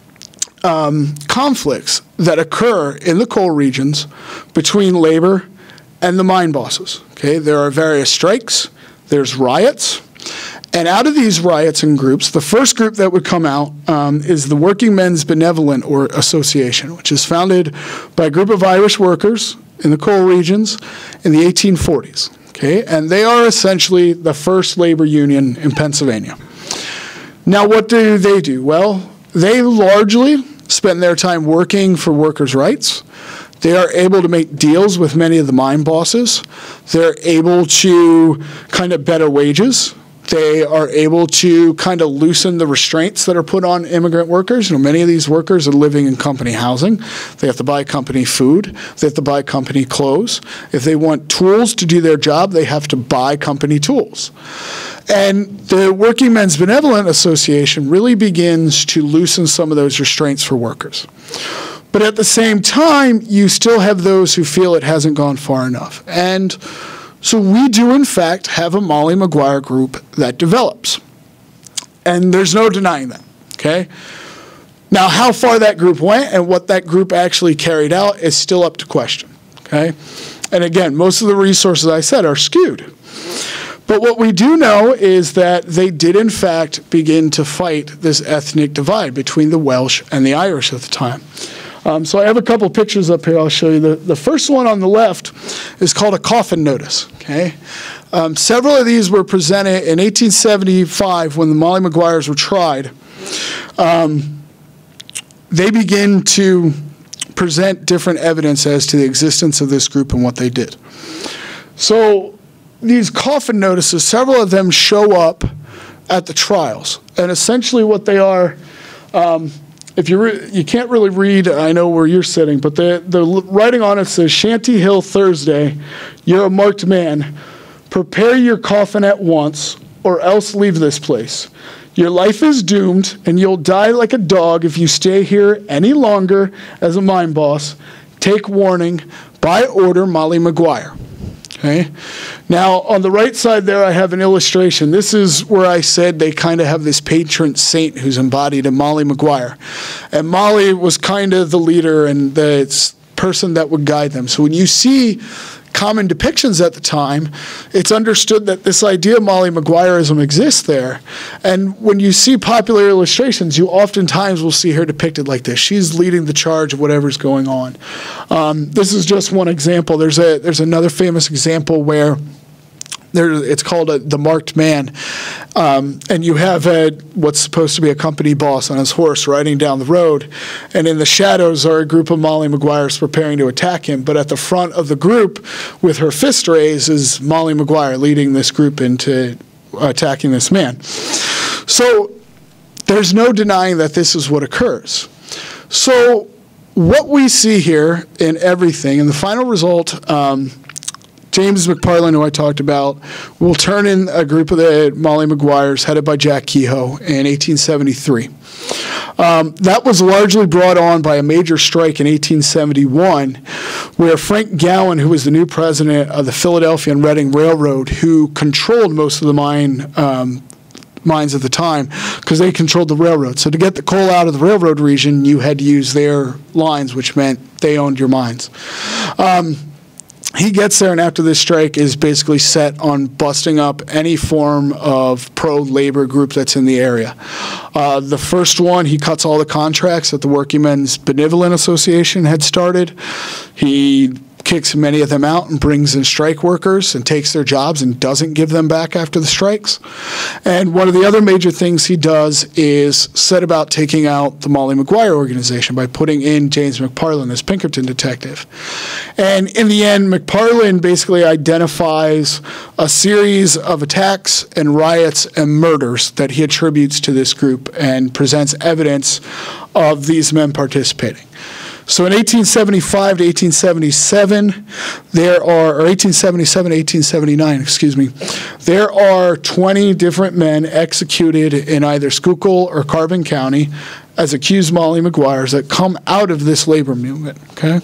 um, conflicts that occur in the coal regions between labor and the mine bosses. Okay, there are various strikes, there's riots, and out of these riots and groups, the first group that would come out um, is the Working Men's Benevolent or Association, which is founded by a group of Irish workers in the coal regions in the eighteen forties. Okay, and they are essentially the first labor union in Pennsylvania. Now, what do they do? Well, they largely spend their time working for workers' rights. They are able to make deals with many of the mine bosses. They're able to kind of better wages. They are able to kind of loosen the restraints that are put on immigrant workers. You know, many of these workers are living in company housing. They have to buy company food. They have to buy company clothes. If they want tools to do their job, they have to buy company tools. And the Working Men's Benevolent Association really begins to loosen some of those restraints for workers. But at the same time, you still have those who feel it hasn't gone far enough. And so we do, in fact, have a Molly Maguire group that develops. And there's no denying that, okay? Now, how far that group went and what that group actually carried out is still up to question, okay? And again, most of the resources I said are skewed. But what we do know is that they did, in fact, begin to fight this ethnic divide between the Welsh and the Irish at the time. Um, so I have a couple pictures up here I'll show you. The, the first one on the left is called a coffin notice. Okay, um, several of these were presented in eighteen seventy-five when the Molly Maguires were tried. Um, they begin to present different evidence as to the existence of this group and what they did. So these coffin notices, several of them show up at the trials. And essentially what they are, um, if you re you can't really read, I know where you're sitting, but the, the writing on it says, Shanty Hill Thursday, you're a marked man. Prepare your coffin at once, or else leave this place. Your life is doomed, and you'll die like a dog if you stay here any longer as a mine boss. Take warning, by order, Molly Maguire. Okay. Now, on the right side there, I have an illustration. This is where I said they kind of have this patron saint who's embodied in Molly Maguire. And Molly was kind of the leader and the person that would guide them. So when you see common depictions at the time, it's understood that this idea of Molly Maguireism exists there. And when you see popular illustrations, you oftentimes will see her depicted like this. She's leading the charge of whatever's going on. Um, this is just one example. There's a there's another famous example where there, it's called a, the marked man, um, and you have a, what's supposed to be a company boss on his horse riding down the road, and in the shadows are a group of Molly Maguires preparing to attack him, but at the front of the group with her fist raised is Molly Maguire leading this group into attacking this man. So there's no denying that this is what occurs. So what we see here in everything, and the final result, um, James McParland, who I talked about, will turn in a group of the Molly Maguires headed by Jack Kehoe in eighteen seventy-three. Um, that was largely brought on by a major strike in eighteen seventy-one, where Frank Gowen, who was the new president of the Philadelphia and Reading Railroad, who controlled most of the mine um, mines at the time, because they controlled the railroad. So to get the coal out of the railroad region, you had to use their lines, which meant they owned your mines. Um, He gets there, and after this strike is basically set on busting up any form of pro-labor group that's in the area. Uh, the first one, he cuts all the contracts that the Workingmen's Benevolent Association had started. He kicks many of them out and brings in strike workers and takes their jobs and doesn't give them back after the strikes. And one of the other major things he does is set about taking out the Molly Maguire organization by putting in James McParland as Pinkerton detective. And in the end, McParland basically identifies a series of attacks and riots and murders that he attributes to this group and presents evidence of these men participating. So in eighteen seventy-five to eighteen seventy-seven, there are, or eighteen seventy-seven to eighteen seventy-nine, excuse me, there are twenty different men executed in either Schuylkill or Carbon County as accused Molly Maguires that come out of this labor movement, okay?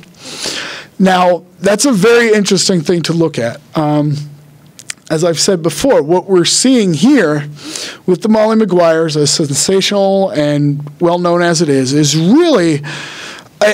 Now, that's a very interesting thing to look at. Um, As I've said before, what we're seeing here with the Molly Maguires, as sensational and well-known as it is, is really, a,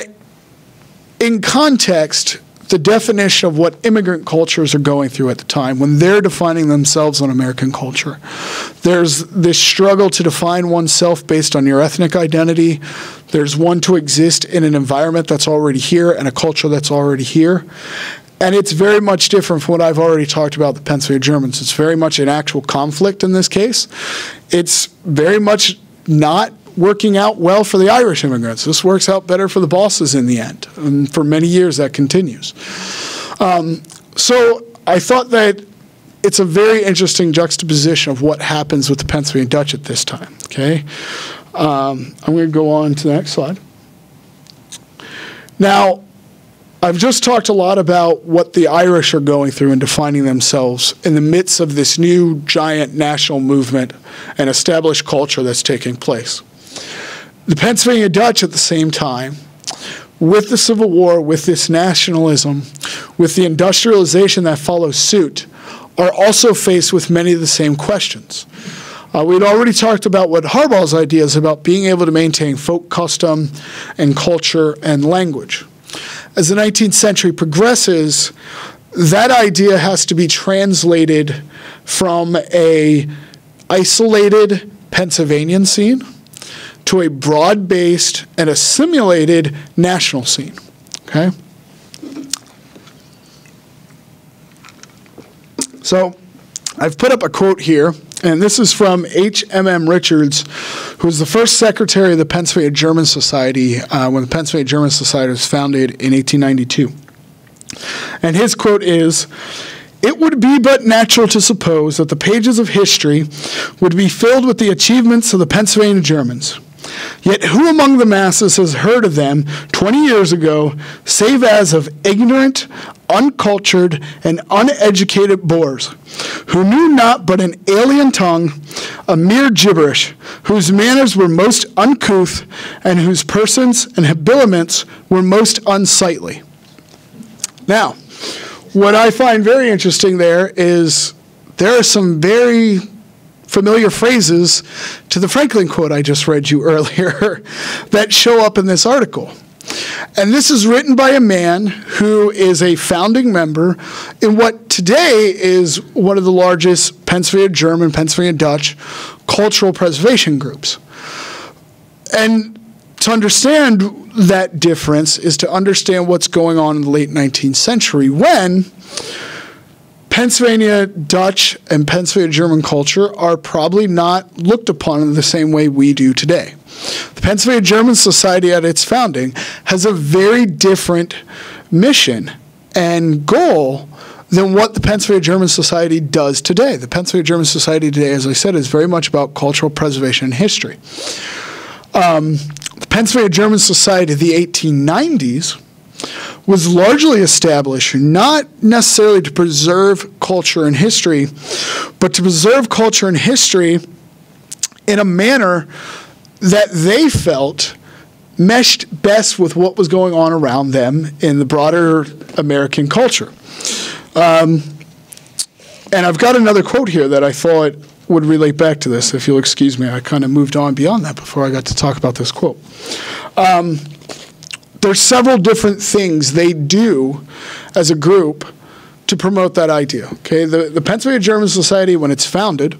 in context, the definition of what immigrant cultures are going through at the time when they're defining themselves on American culture. There's this struggle to define oneself based on your ethnic identity. There's one to exist in an environment that's already here and a culture that's already here. And it's very much different from what I've already talked about, the Pennsylvania Germans. It's very much an actual conflict in this case. It's very much not working out well for the Irish immigrants. This works out better for the bosses in the end. And for many years, that continues. Um, so I thought that it's a very interesting juxtaposition of what happens with the Pennsylvania Dutch at this time. Okay, um, I'm going to go on to the next slide. Now, I've just talked a lot about what the Irish are going through in defining themselves in the midst of this new giant national movement and established culture that's taking place. The Pennsylvania Dutch at the same time, with the Civil War, with this nationalism, with the industrialization that follows suit, are also faced with many of the same questions. Uh, we'd already talked about what Harbaugh's ideas about being able to maintain folk custom and culture and language. As the nineteenth century progresses, that idea has to be translated from a isolated Pennsylvanian scene to a broad-based and assimilated national scene, okay? So I've put up a quote here, and this is from H M M Richards, who was the first secretary of the Pennsylvania German Society uh, when the Pennsylvania German Society was founded in eighteen ninety-two. And his quote is, "It would be but natural to suppose that the pages of history would be filled with the achievements of the Pennsylvania Germans. Yet who among the masses has heard of them twenty years ago, save as of ignorant, uncultured, and uneducated boors, who knew not but an alien tongue, a mere gibberish, whose manners were most uncouth, and whose persons and habiliments were most unsightly." Now, what I find very interesting there is there are some very familiar phrases to the Franklin quote I just read you earlier that show up in this article. And this is written by a man who is a founding member in what today is one of the largest Pennsylvania German, Pennsylvania Dutch cultural preservation groups. And to understand that difference is to understand what's going on in the late nineteenth century when Pennsylvania Dutch and Pennsylvania German culture are probably not looked upon in the same way we do today. The Pennsylvania German Society at its founding has a very different mission and goal than what the Pennsylvania German Society does today. The Pennsylvania German Society today, as I said, is very much about cultural preservation and history. Um, the Pennsylvania German Society of the eighteen nineties was largely established not necessarily to preserve culture and history, but to preserve culture and history in a manner that they felt meshed best with what was going on around them in the broader American culture. Um, and I've got another quote here that I thought would relate back to this. If you'll excuse me, I kind of moved on beyond that before I got to talk about this quote. Um, there's several different things they do as a group to promote that idea. Okay, the, the Pennsylvania German Society, when it's founded,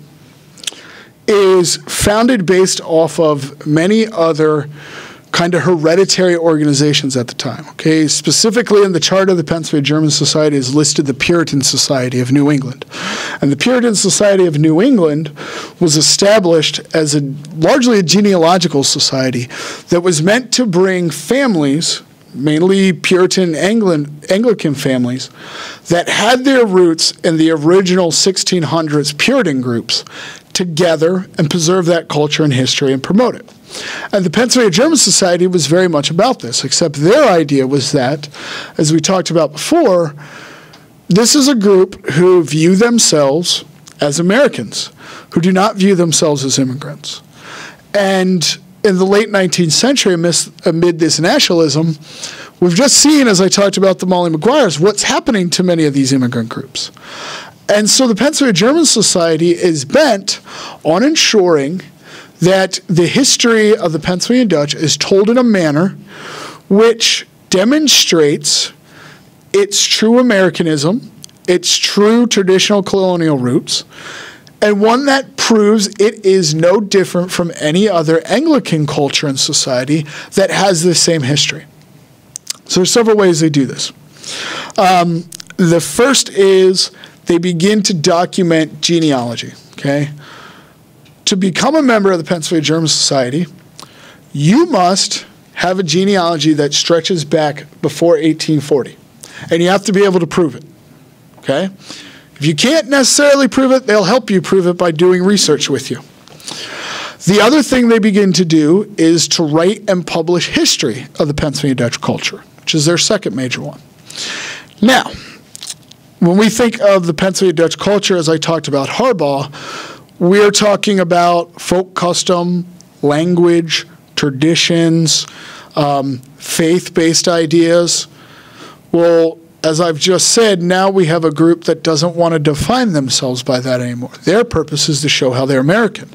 is founded based off of many other kind of hereditary organizations at the time. Okay, specifically in the charter of the Pennsylvania German Society is listed the Puritan Society of New England. And the Puritan Society of New England was established as a largely a genealogical society that was meant to bring families, mainly Puritan Angli- Anglican families, that had their roots in the original sixteen hundreds Puritan groups together and preserve that culture and history and promote it. And the Pennsylvania German Society was very much about this, except their idea was that, as we talked about before, this is a group who view themselves as Americans, who do not view themselves as immigrants. And in the late nineteenth century, amid this nationalism, we've just seen, as I talked about the Molly Maguires, what's happening to many of these immigrant groups. And so the Pennsylvania German Society is bent on ensuring that the history of the Pennsylvania Dutch is told in a manner which demonstrates its true Americanism, its true traditional colonial roots, and one that proves it is no different from any other Anglican culture and society that has the same history. So there's several ways they do this. Um, the first is they begin to document genealogy, okay? To become a member of the Pennsylvania German Society, you must have a genealogy that stretches back before eighteen forty, and you have to be able to prove it, okay? If you can't necessarily prove it, they'll help you prove it by doing research with you. The other thing they begin to do is to write and publish history of the Pennsylvania Dutch culture, which is their second major one. Now, when we think of the Pennsylvania Dutch culture, as I talked about Harbaugh, we're talking about folk custom, language, traditions, um, faith-based ideas. Well, as I've just said, now we have a group that doesn't want to define themselves by that anymore. Their purpose is to show how they're American.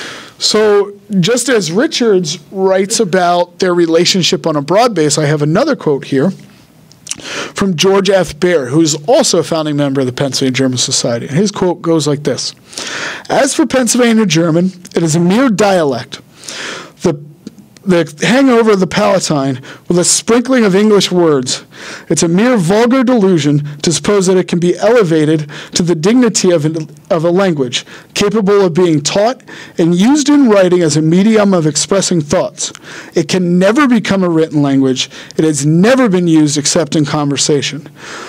So just as Richards writes about their relationship on a broad base, I have another quote here from George F. Baer, who's also a founding member of the Pennsylvania German Society. And his quote goes like this: "As for Pennsylvania German, it is a mere dialect. The The hangover of the Palatine with a sprinkling of English words. It's a mere vulgar delusion to suppose that it can be elevated to the dignity of, an, of a language, capable of being taught and used in writing as a medium of expressing thoughts. It can never become a written language. It has never been used except in conversation."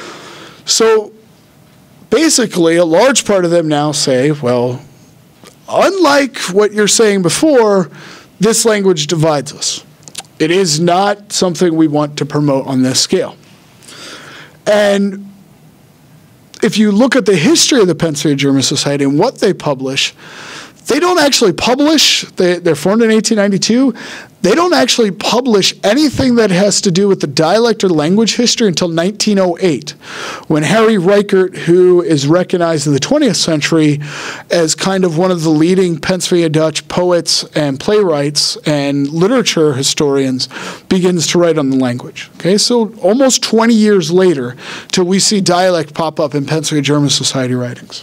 So basically, a large part of them now say, well, unlike what you're saying before, this language divides us. It is not something we want to promote on this scale. And if you look at the history of the Pennsylvania German Society and what they publish, they don't actually publish, they, they're formed in eighteen ninety-two, they don't actually publish anything that has to do with the dialect or language history until nineteen oh eight, when Harry Reichert, who is recognized in the twentieth century as kind of one of the leading Pennsylvania Dutch poets and playwrights and literature historians, begins to write on the language. Okay, so almost twenty years later till we see dialect pop up in Pennsylvania German Society writings.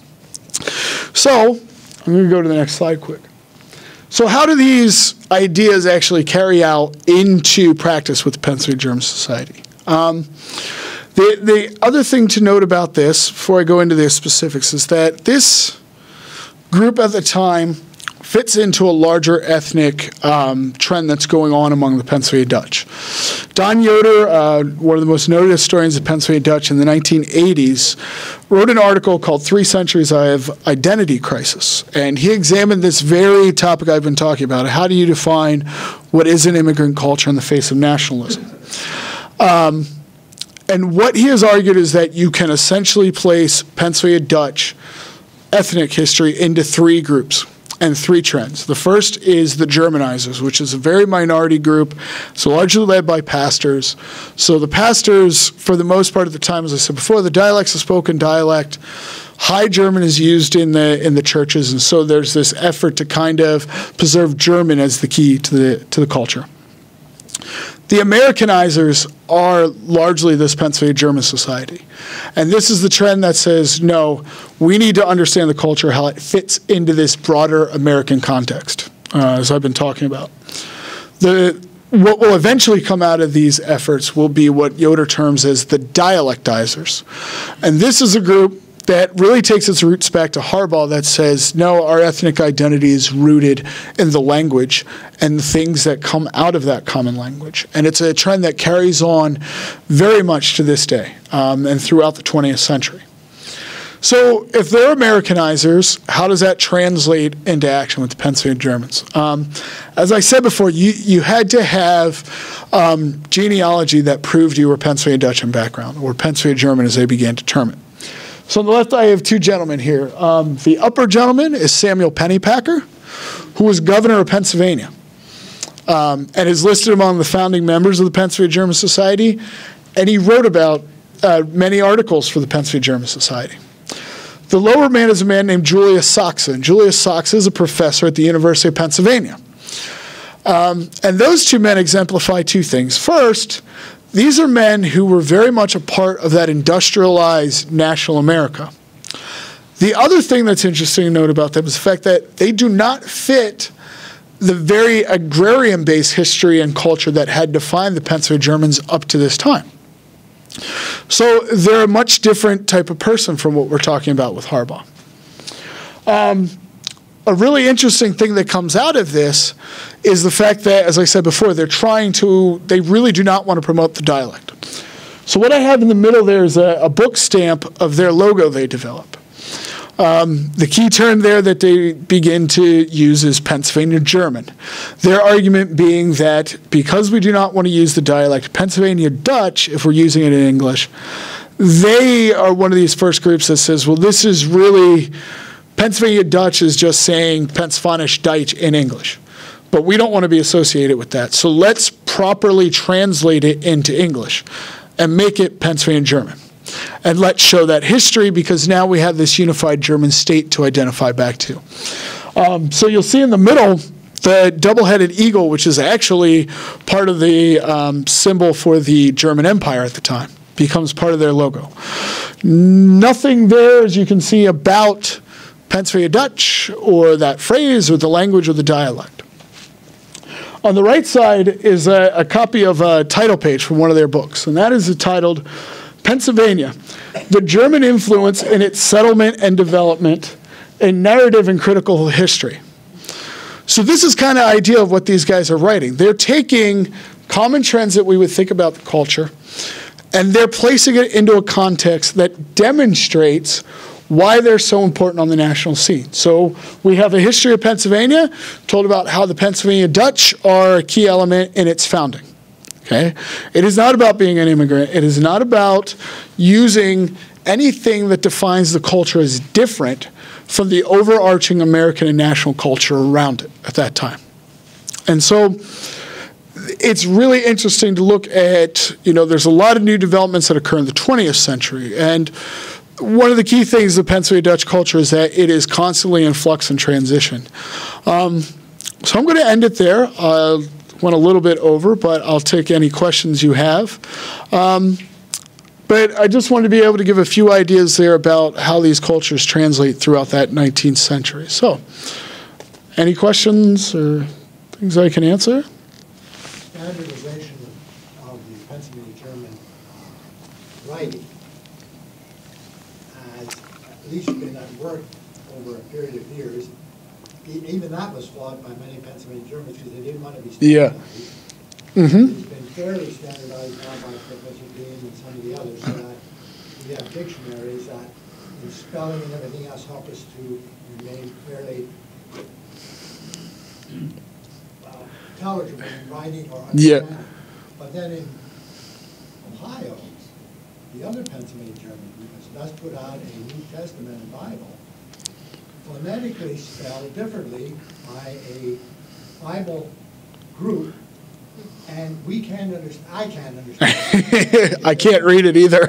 So I'm going to go to the next slide quick. So how do these ideas actually carry out into practice with the Pennsylvania German Society? Um, the, the other thing to note about this, before I go into the specifics, is that this group at the time fits into a larger ethnic um, trend that's going on among the Pennsylvania Dutch. Don Yoder, uh, one of the most noted historians of Pennsylvania Dutch in the nineteen eighties, wrote an article called Three Centuries of Identity Crisis. And he examined this very topic I've been talking about. How do you define what is an immigrant culture in the face of nationalism? Um, and what he has argued is that you can essentially place Pennsylvania Dutch ethnic history into three groups and three trends. The first is the Germanizers, which is a very minority group, so largely led by pastors. So the pastors, for the most part of the time, as I said before, the dialect's a spoken dialect. High German is used in the in the churches, and so there's this effort to kind of preserve German as the key to the to the culture. The Americanizers are largely this Pennsylvania German society. And this is the trend that says, no, we need to understand the culture, how it fits into this broader American context, uh, as I've been talking about. The, what will eventually come out of these efforts will be what Yoder terms as the dialectizers. And this is a group that really takes its roots back to Harbaugh that says, no, our ethnic identity is rooted in the language and the things that come out of that common language. And it's a trend that carries on very much to this day um, and throughout the twentieth century. So if they're Americanizers, how does that translate into action with the Pennsylvania Germans? Um, as I said before, you, you had to have um, genealogy that proved you were Pennsylvania Dutch in background, or Pennsylvania German as they began to term it. So on the left, I have two gentlemen here. Um, the upper gentleman is Samuel Pennypacker, who was governor of Pennsylvania, um, and is listed among the founding members of the Pennsylvania German Society, and he wrote about uh, many articles for the Pennsylvania German Society. The lower man is a man named Julius Saxe, and Julius Saxe is a professor at the University of Pennsylvania. Um, and those two men exemplify two things. First, these are men who were very much a part of that industrialized national America. The other thing that's interesting to note about them is the fact that they do not fit the very agrarian-based history and culture that had defined the Pennsylvania Germans up to this time. So they're a much different type of person from what we're talking about with Harbaugh. Um, A really interesting thing that comes out of this is the fact that, as I said before, they're trying to, they really do not want to promote the dialect. So what I have in the middle there is a, a book stamp of their logo they develop. Um, the key term there that they begin to use is Pennsylvania German. Their argument being that because we do not want to use the dialect Pennsylvania Dutch, if we're using it in English, they are one of these first groups that says, well, this is really, Pennsylvania Dutch is just saying Pennsylvanisch Deutsch in English, but we don't want to be associated with that. So let's properly translate it into English and make it Pennsylvania German. And let's show that history because now we have this unified German state to identify back to. Um, so you'll see in the middle the double-headed eagle, which is actually part of the um, symbol for the German Empire at the time, becomes part of their logo. Nothing there, as you can see, about Pennsylvania Dutch or that phrase or the language or the dialect. On the right side is a, a copy of a title page from one of their books, and that is titled Pennsylvania, the German Influence in Its Settlement and Development, a Narrative and Critical History. So this is kind of idea of what these guys are writing. They're taking common trends that we would think about the culture, and they're placing it into a context that demonstrates why they're so important on the national scene. So we have a history of Pennsylvania, told about how the Pennsylvania Dutch are a key element in its founding. Okay? It is not about being an immigrant. It is not about using anything that defines the culture as different from the overarching American and national culture around it at that time. And so it's really interesting to look at, you know, there's a lot of new developments that occur in the twentieth century. And one of the key things of Pennsylvania Dutch culture is that it is constantly in flux and transition. Um, so I'm going to end it there. I went a little bit over, but I'll take any questions you have. Um, but I just wanted to be able to give a few ideas there about how these cultures translate throughout that nineteenth century. So any questions or things I can answer? Standardization of the Pennsylvania German writing has at least been at work over a period of years. E even that was fought by many Pennsylvania Germans because they didn't want to be standardized. Yeah. Mm-hmm. It's been fairly standardized now by Professor Dean and some of the others, so that we have dictionaries that in spelling and everything else help us to remain fairly uh, intelligible in writing or understanding. Yeah. But then in Ohio, the other Pennsylvania German, because it does put out a New Testament and Bible, phonetically spelled differently by a Bible group, and we can't understand, I can't understand. I can't read it either.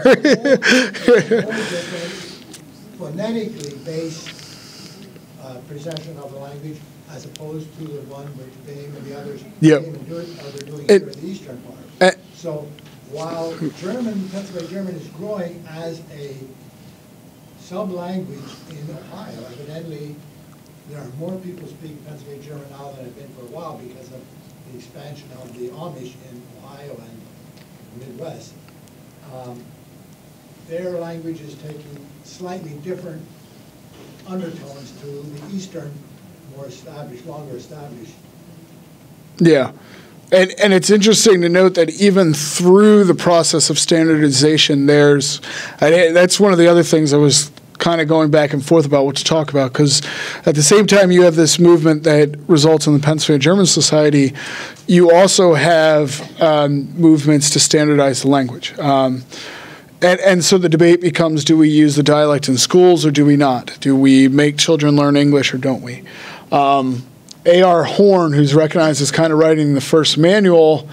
Phonetically based uh, presentation of the language, as opposed to the one which Dame and the others yep. came and do it, or they're doing it, here in the eastern part. Uh, so while German, Pennsylvania German is growing as a sub-language in Ohio, evidently there are more people speaking Pennsylvania German now than have been for a while because of the expansion of the Amish in Ohio and the Midwest. Um, their language is taking slightly different undertones to the Eastern, more established, longer established. Yeah. And, and it's interesting to note that even through the process of standardization, there's, and that's one of the other things I was kind of going back and forth about what to talk about, because at the same time you have this movement that results in the Pennsylvania German Society, you also have um, movements to standardize the language. Um, and, and so the debate becomes, do we use the dialect in schools or do we not? Do we make children learn English or don't we? Um, A R Horn, who's recognized as kind of writing the first manual,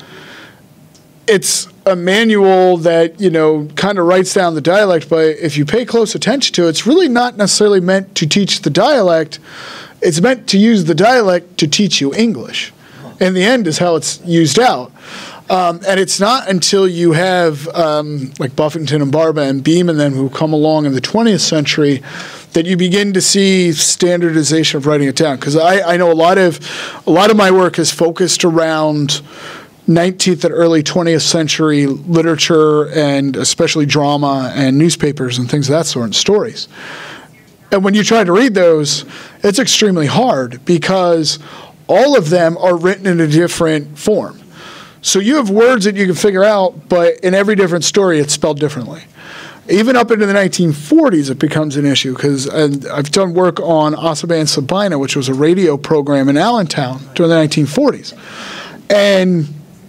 it's a manual that, you know, kind of writes down the dialect, but if you pay close attention to it, it's really not necessarily meant to teach the dialect. It's meant to use the dialect to teach you English. In the end is how it's used out. Um, and it's not until you have um, like Buffington and Barba and Beam and them who come along in the twentieth century that you begin to see standardization of writing it down. Because I, I know a lot of a lot of my work is focused around nineteenth and early twentieth century literature, and especially drama and newspapers and things of that sort, and stories. And when you try to read those, it's extremely hard because all of them are written in a different form. So you have words that you can figure out, but in every different story, it's spelled differently. Even up into the nineteen forties, it becomes an issue because I've done work on Asabe and Sabina, which was a radio program in Allentown during the nineteen forties. And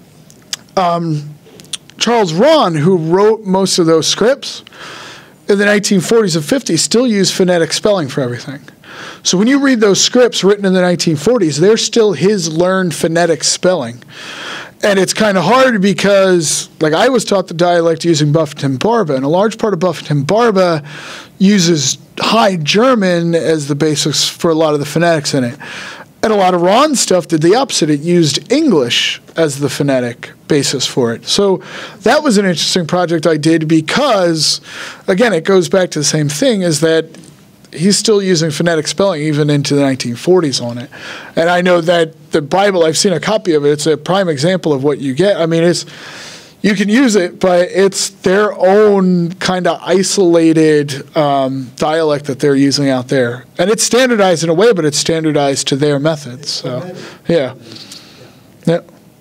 um, Charles Rahn, who wrote most of those scripts, in the nineteen forties and fifties, still used phonetic spelling for everything. So when you read those scripts written in the nineteen forties, they're still his learned phonetic spelling. And it's kind of hard because, like, I was taught the dialect using Buffington Barba, and a large part of Buffington Barba uses High German as the basis for a lot of the phonetics in it. And a lot of Ron stuff did the opposite. It used English as the phonetic basis for it. So that was an interesting project I did because, again, it goes back to the same thing, is that he's still using phonetic spelling even into the nineteen forties on it. And I know that the Bible, I've seen a copy of it, it's a prime example of what you get. I mean, it's you can use it, but it's their own kind of isolated um, dialect that they're using out there. And it's standardized in a way, but it's standardized to their methods. So, yeah. Yeah.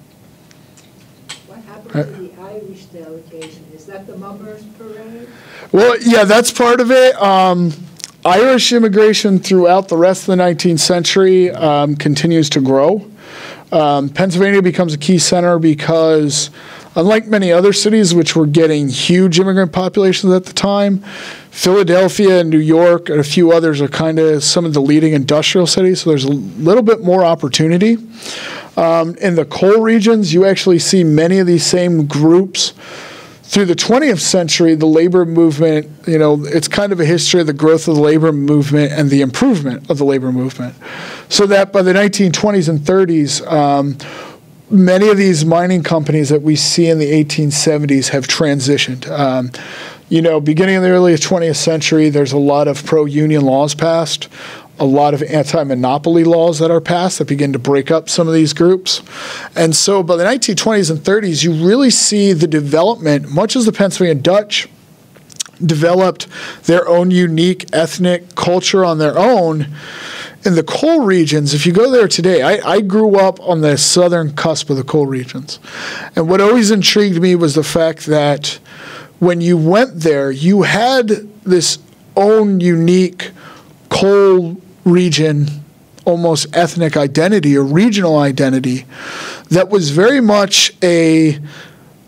What happened to the Irish delegation? Is that the Mummers Parade? Well, yeah, that's part of it. Um, Irish immigration throughout the rest of the nineteenth century um, continues to grow. Um, Pennsylvania becomes a key center because, unlike many other cities which were getting huge immigrant populations at the time, Philadelphia and New York and a few others are kind of some of the leading industrial cities, so there's a little bit more opportunity. Um, in the coal regions, you actually see many of these same groups. Through the twentieth century, the labor movement, you know, it's kind of a history of the growth of the labor movement and the improvement of the labor movement. So that by the nineteen twenties and thirties, um, many of these mining companies that we see in the eighteen seventies have transitioned. Um, you know, beginning in the early twentieth century, there's a lot of pro-union laws passed, a lot of anti-monopoly laws that are passed that begin to break up some of these groups. And so by the nineteen twenties and thirties, you really see the development, much as the Pennsylvania Dutch developed their own unique ethnic culture on their own. In the coal regions, if you go there today, I, I grew up on the southern cusp of the coal regions. And what always intrigued me was the fact that when you went there, you had this own unique coal region, almost ethnic identity or regional identity that was very much a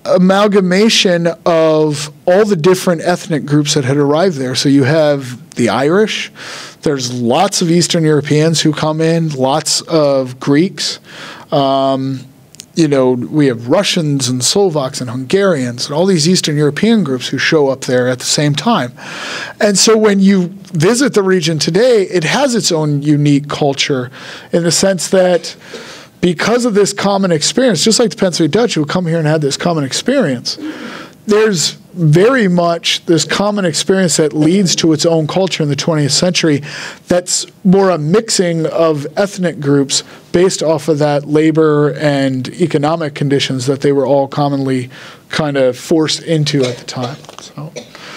amalgamation of all the different ethnic groups that had arrived there. So you have the Irish, there's lots of Eastern Europeans who come in, lots of Greeks. Um, you know, we have Russians and Slovaks and Hungarians and all these Eastern European groups who show up there at the same time. And so when you visit the region today, it has its own unique culture in the sense that because of this common experience, just like the Pennsylvania Dutch who come here and had this common experience, there's very much this common experience that leads to its own culture in the twentieth century that's more a mixing of ethnic groups based off of that labor and economic conditions that they were all commonly kind of forced into at the time. So.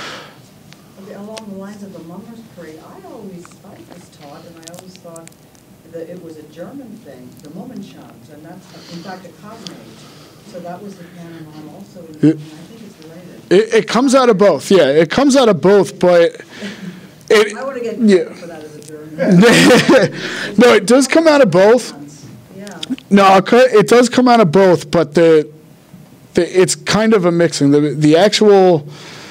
Along the lines of the Mummers Parade, I always, I was taught, and I always thought that it was a German thing, the Mummenschans, and that's, in fact, a cognate. So that was the canon also. In the, it, I think it's related. It, it comes out of both, yeah. It comes out of both, but it, I want to get yeah. for that as a German. No, it does come out of both. Yeah. No, it does come out of both, but the, the it's kind of a mixing. The the actual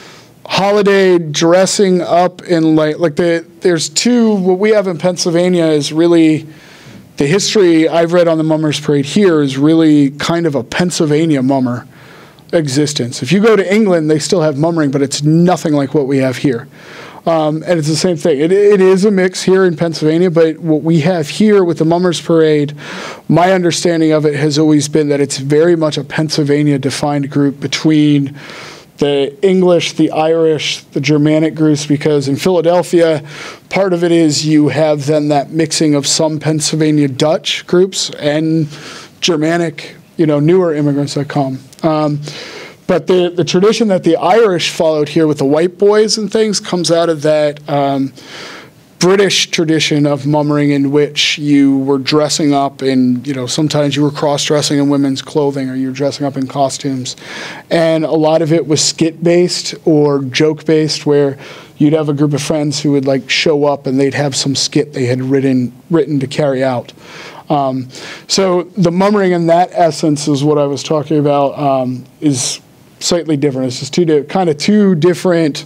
holiday dressing up in like like the there's two. What we have in Pennsylvania is really. The history I've read on the Mummers Parade here is really kind of a Pennsylvania mummer existence. If you go to England, they still have mummering, but it's nothing like what we have here. Um, and it's the same thing. It, it is a mix here in Pennsylvania, but what we have here with the Mummers Parade, my understanding of it has always been that it's very much a Pennsylvania-defined group between the English, the Irish, the Germanic groups, because in Philadelphia, part of it is you have then that mixing of some Pennsylvania Dutch groups and Germanic, you know, newer immigrants that come. Um, but the, the tradition that the Irish followed here with the white boys and things comes out of that um, British tradition of mummering in which you were dressing up in, you know, sometimes you were cross-dressing in women's clothing or you were dressing up in costumes. And a lot of it was skit-based or joke-based where you'd have a group of friends who would like show up and they'd have some skit they had written, written to carry out. Um, so the mummering in that essence is what I was talking about um, is slightly different. It's just two kind of two different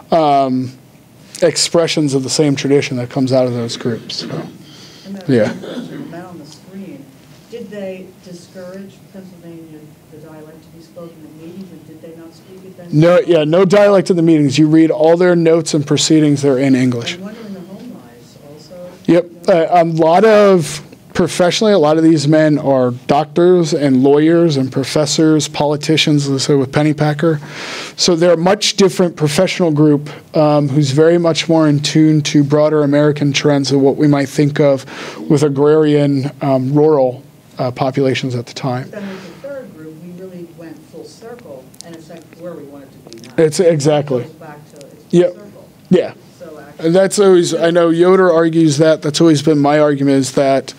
um, expressions of the same tradition that comes out of those groups. So, and that yeah. The men on the screen, did they discourage Pennsylvania, the dialect to be spoken in meetings, and did they not speak it then? No, yeah, no dialect in the meetings. You read all their notes and proceedings, they're in English. I'm wondering the home lives also. Yep, uh, a lot of, professionally, a lot of these men are doctors and lawyers and professors, politicians, let's say with Pennypacker. So they're a much different professional group um, who's very much more in tune to broader American trends of what we might think of with agrarian, um, rural uh, populations at the time. Then with the third group, we really went full circle, and it's like where we want it to be now. It's exactly. It goes back to it's full Yep. circle. Yeah. So actually, And that's always, I know Yoder argues that, that's always been my argument, is that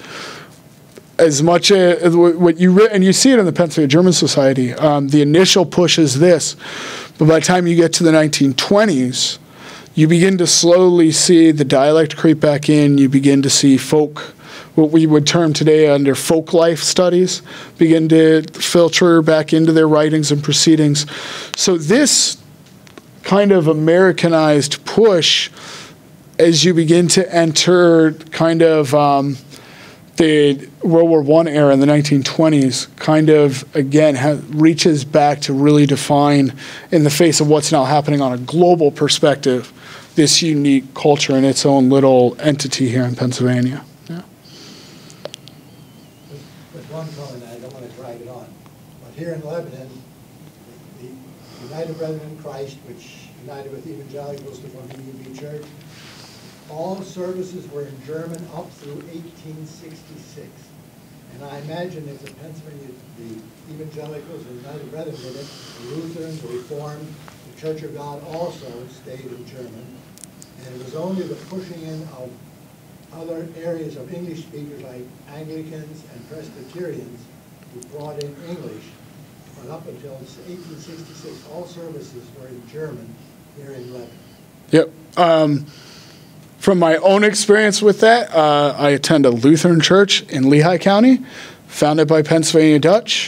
as much as what you, re and you see it in the Pennsylvania German Society, um, the initial push is this, but by the time you get to the nineteen twenties, you begin to slowly see the dialect creep back in, you begin to see folk, what we would term today under folk life studies, begin to filter back into their writings and proceedings. So this kind of Americanized push, as you begin to enter kind of um, the World War One era in the nineteen twenties, kind of, again, ha reaches back to really define, in the face of what's now happening on a global perspective, this unique culture in its own little entity here in Pennsylvania. Yeah. With one comment, I don't want to drag it on, but here in Lebanon, the United Brethren in Christ, which united with evangelicals to form the U B Church, all services were in German up through eighteen sixty-six. And I imagine if the Pennsylvania, the evangelicals, the United Brethren did it, the Lutherans, the Reformed, the Church of God also stayed in German. And it was only the pushing in of other areas of English speakers like Anglicans and Presbyterians who brought in English. But up until eighteen sixty-six, all services were in German here in Lebanon. Yep. Um, From my own experience with that, uh, I attend a Lutheran church in Lehigh County, founded by Pennsylvania Dutch,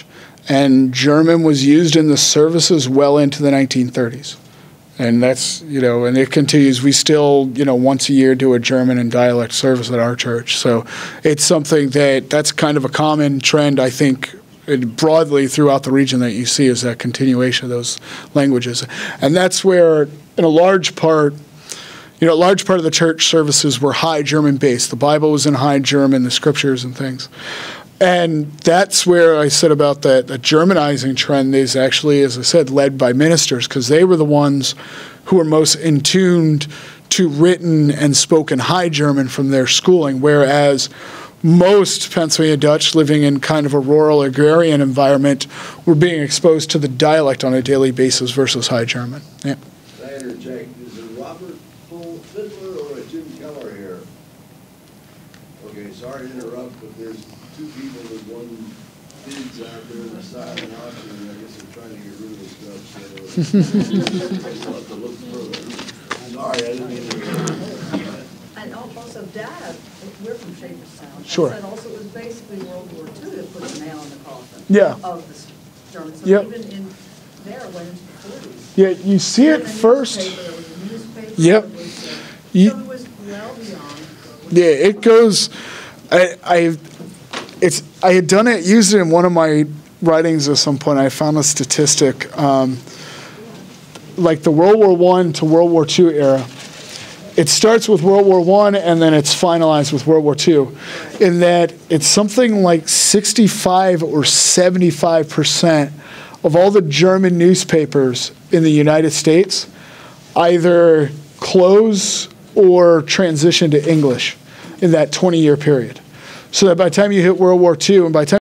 and German was used in the services well into the nineteen thirties. And that's, you know, and it continues. We still, you know, once a year do a German and dialect service at our church. So it's something that, that's kind of a common trend, I think, broadly throughout the region that you see, is that continuation of those languages. And that's where, in a large part, you know, a large part of the church services were High German based. The Bible was in High German, the scriptures and things. And that's where I said about that, the Germanizing trend is actually, as I said, led by ministers, because they were the ones who were most in tuned to written and spoken High German from their schooling, whereas most Pennsylvania Dutch living in kind of a rural agrarian environment were being exposed to the dialect on a daily basis versus High German. Yeah. Can I interject? Is it Robert Full Fiddler or a Jim Keller here? Okay, sorry to interrupt, but there's two people with one kids out there in the silent auction, and I guess they're trying to get rid of the stuff, so I'll have to look further. Sorry, I didn't mean to. And also, Dad, we're from Shaperstown. Sure. And also, it was basically World War Two that put the nail in the coffin. Yeah. Of the Germans. So Yep. even in there, it went into the forties. Yeah, you see it And the first. newspaper, there was a newspaper, Yep. there was, uh, You- So it was well beyond. Yeah, it goes. I, I, it's. I had done it, used it in one of my writings at some point. I found a statistic, um, like the World War One to World War Two era. It starts with World War One and then it's finalized with World War Two, in that it's something like sixty-five or seventy-five percent of all the German newspapers in the United States either close or transition to English in that twenty-year period. So that by the time you hit World War Two, and by the time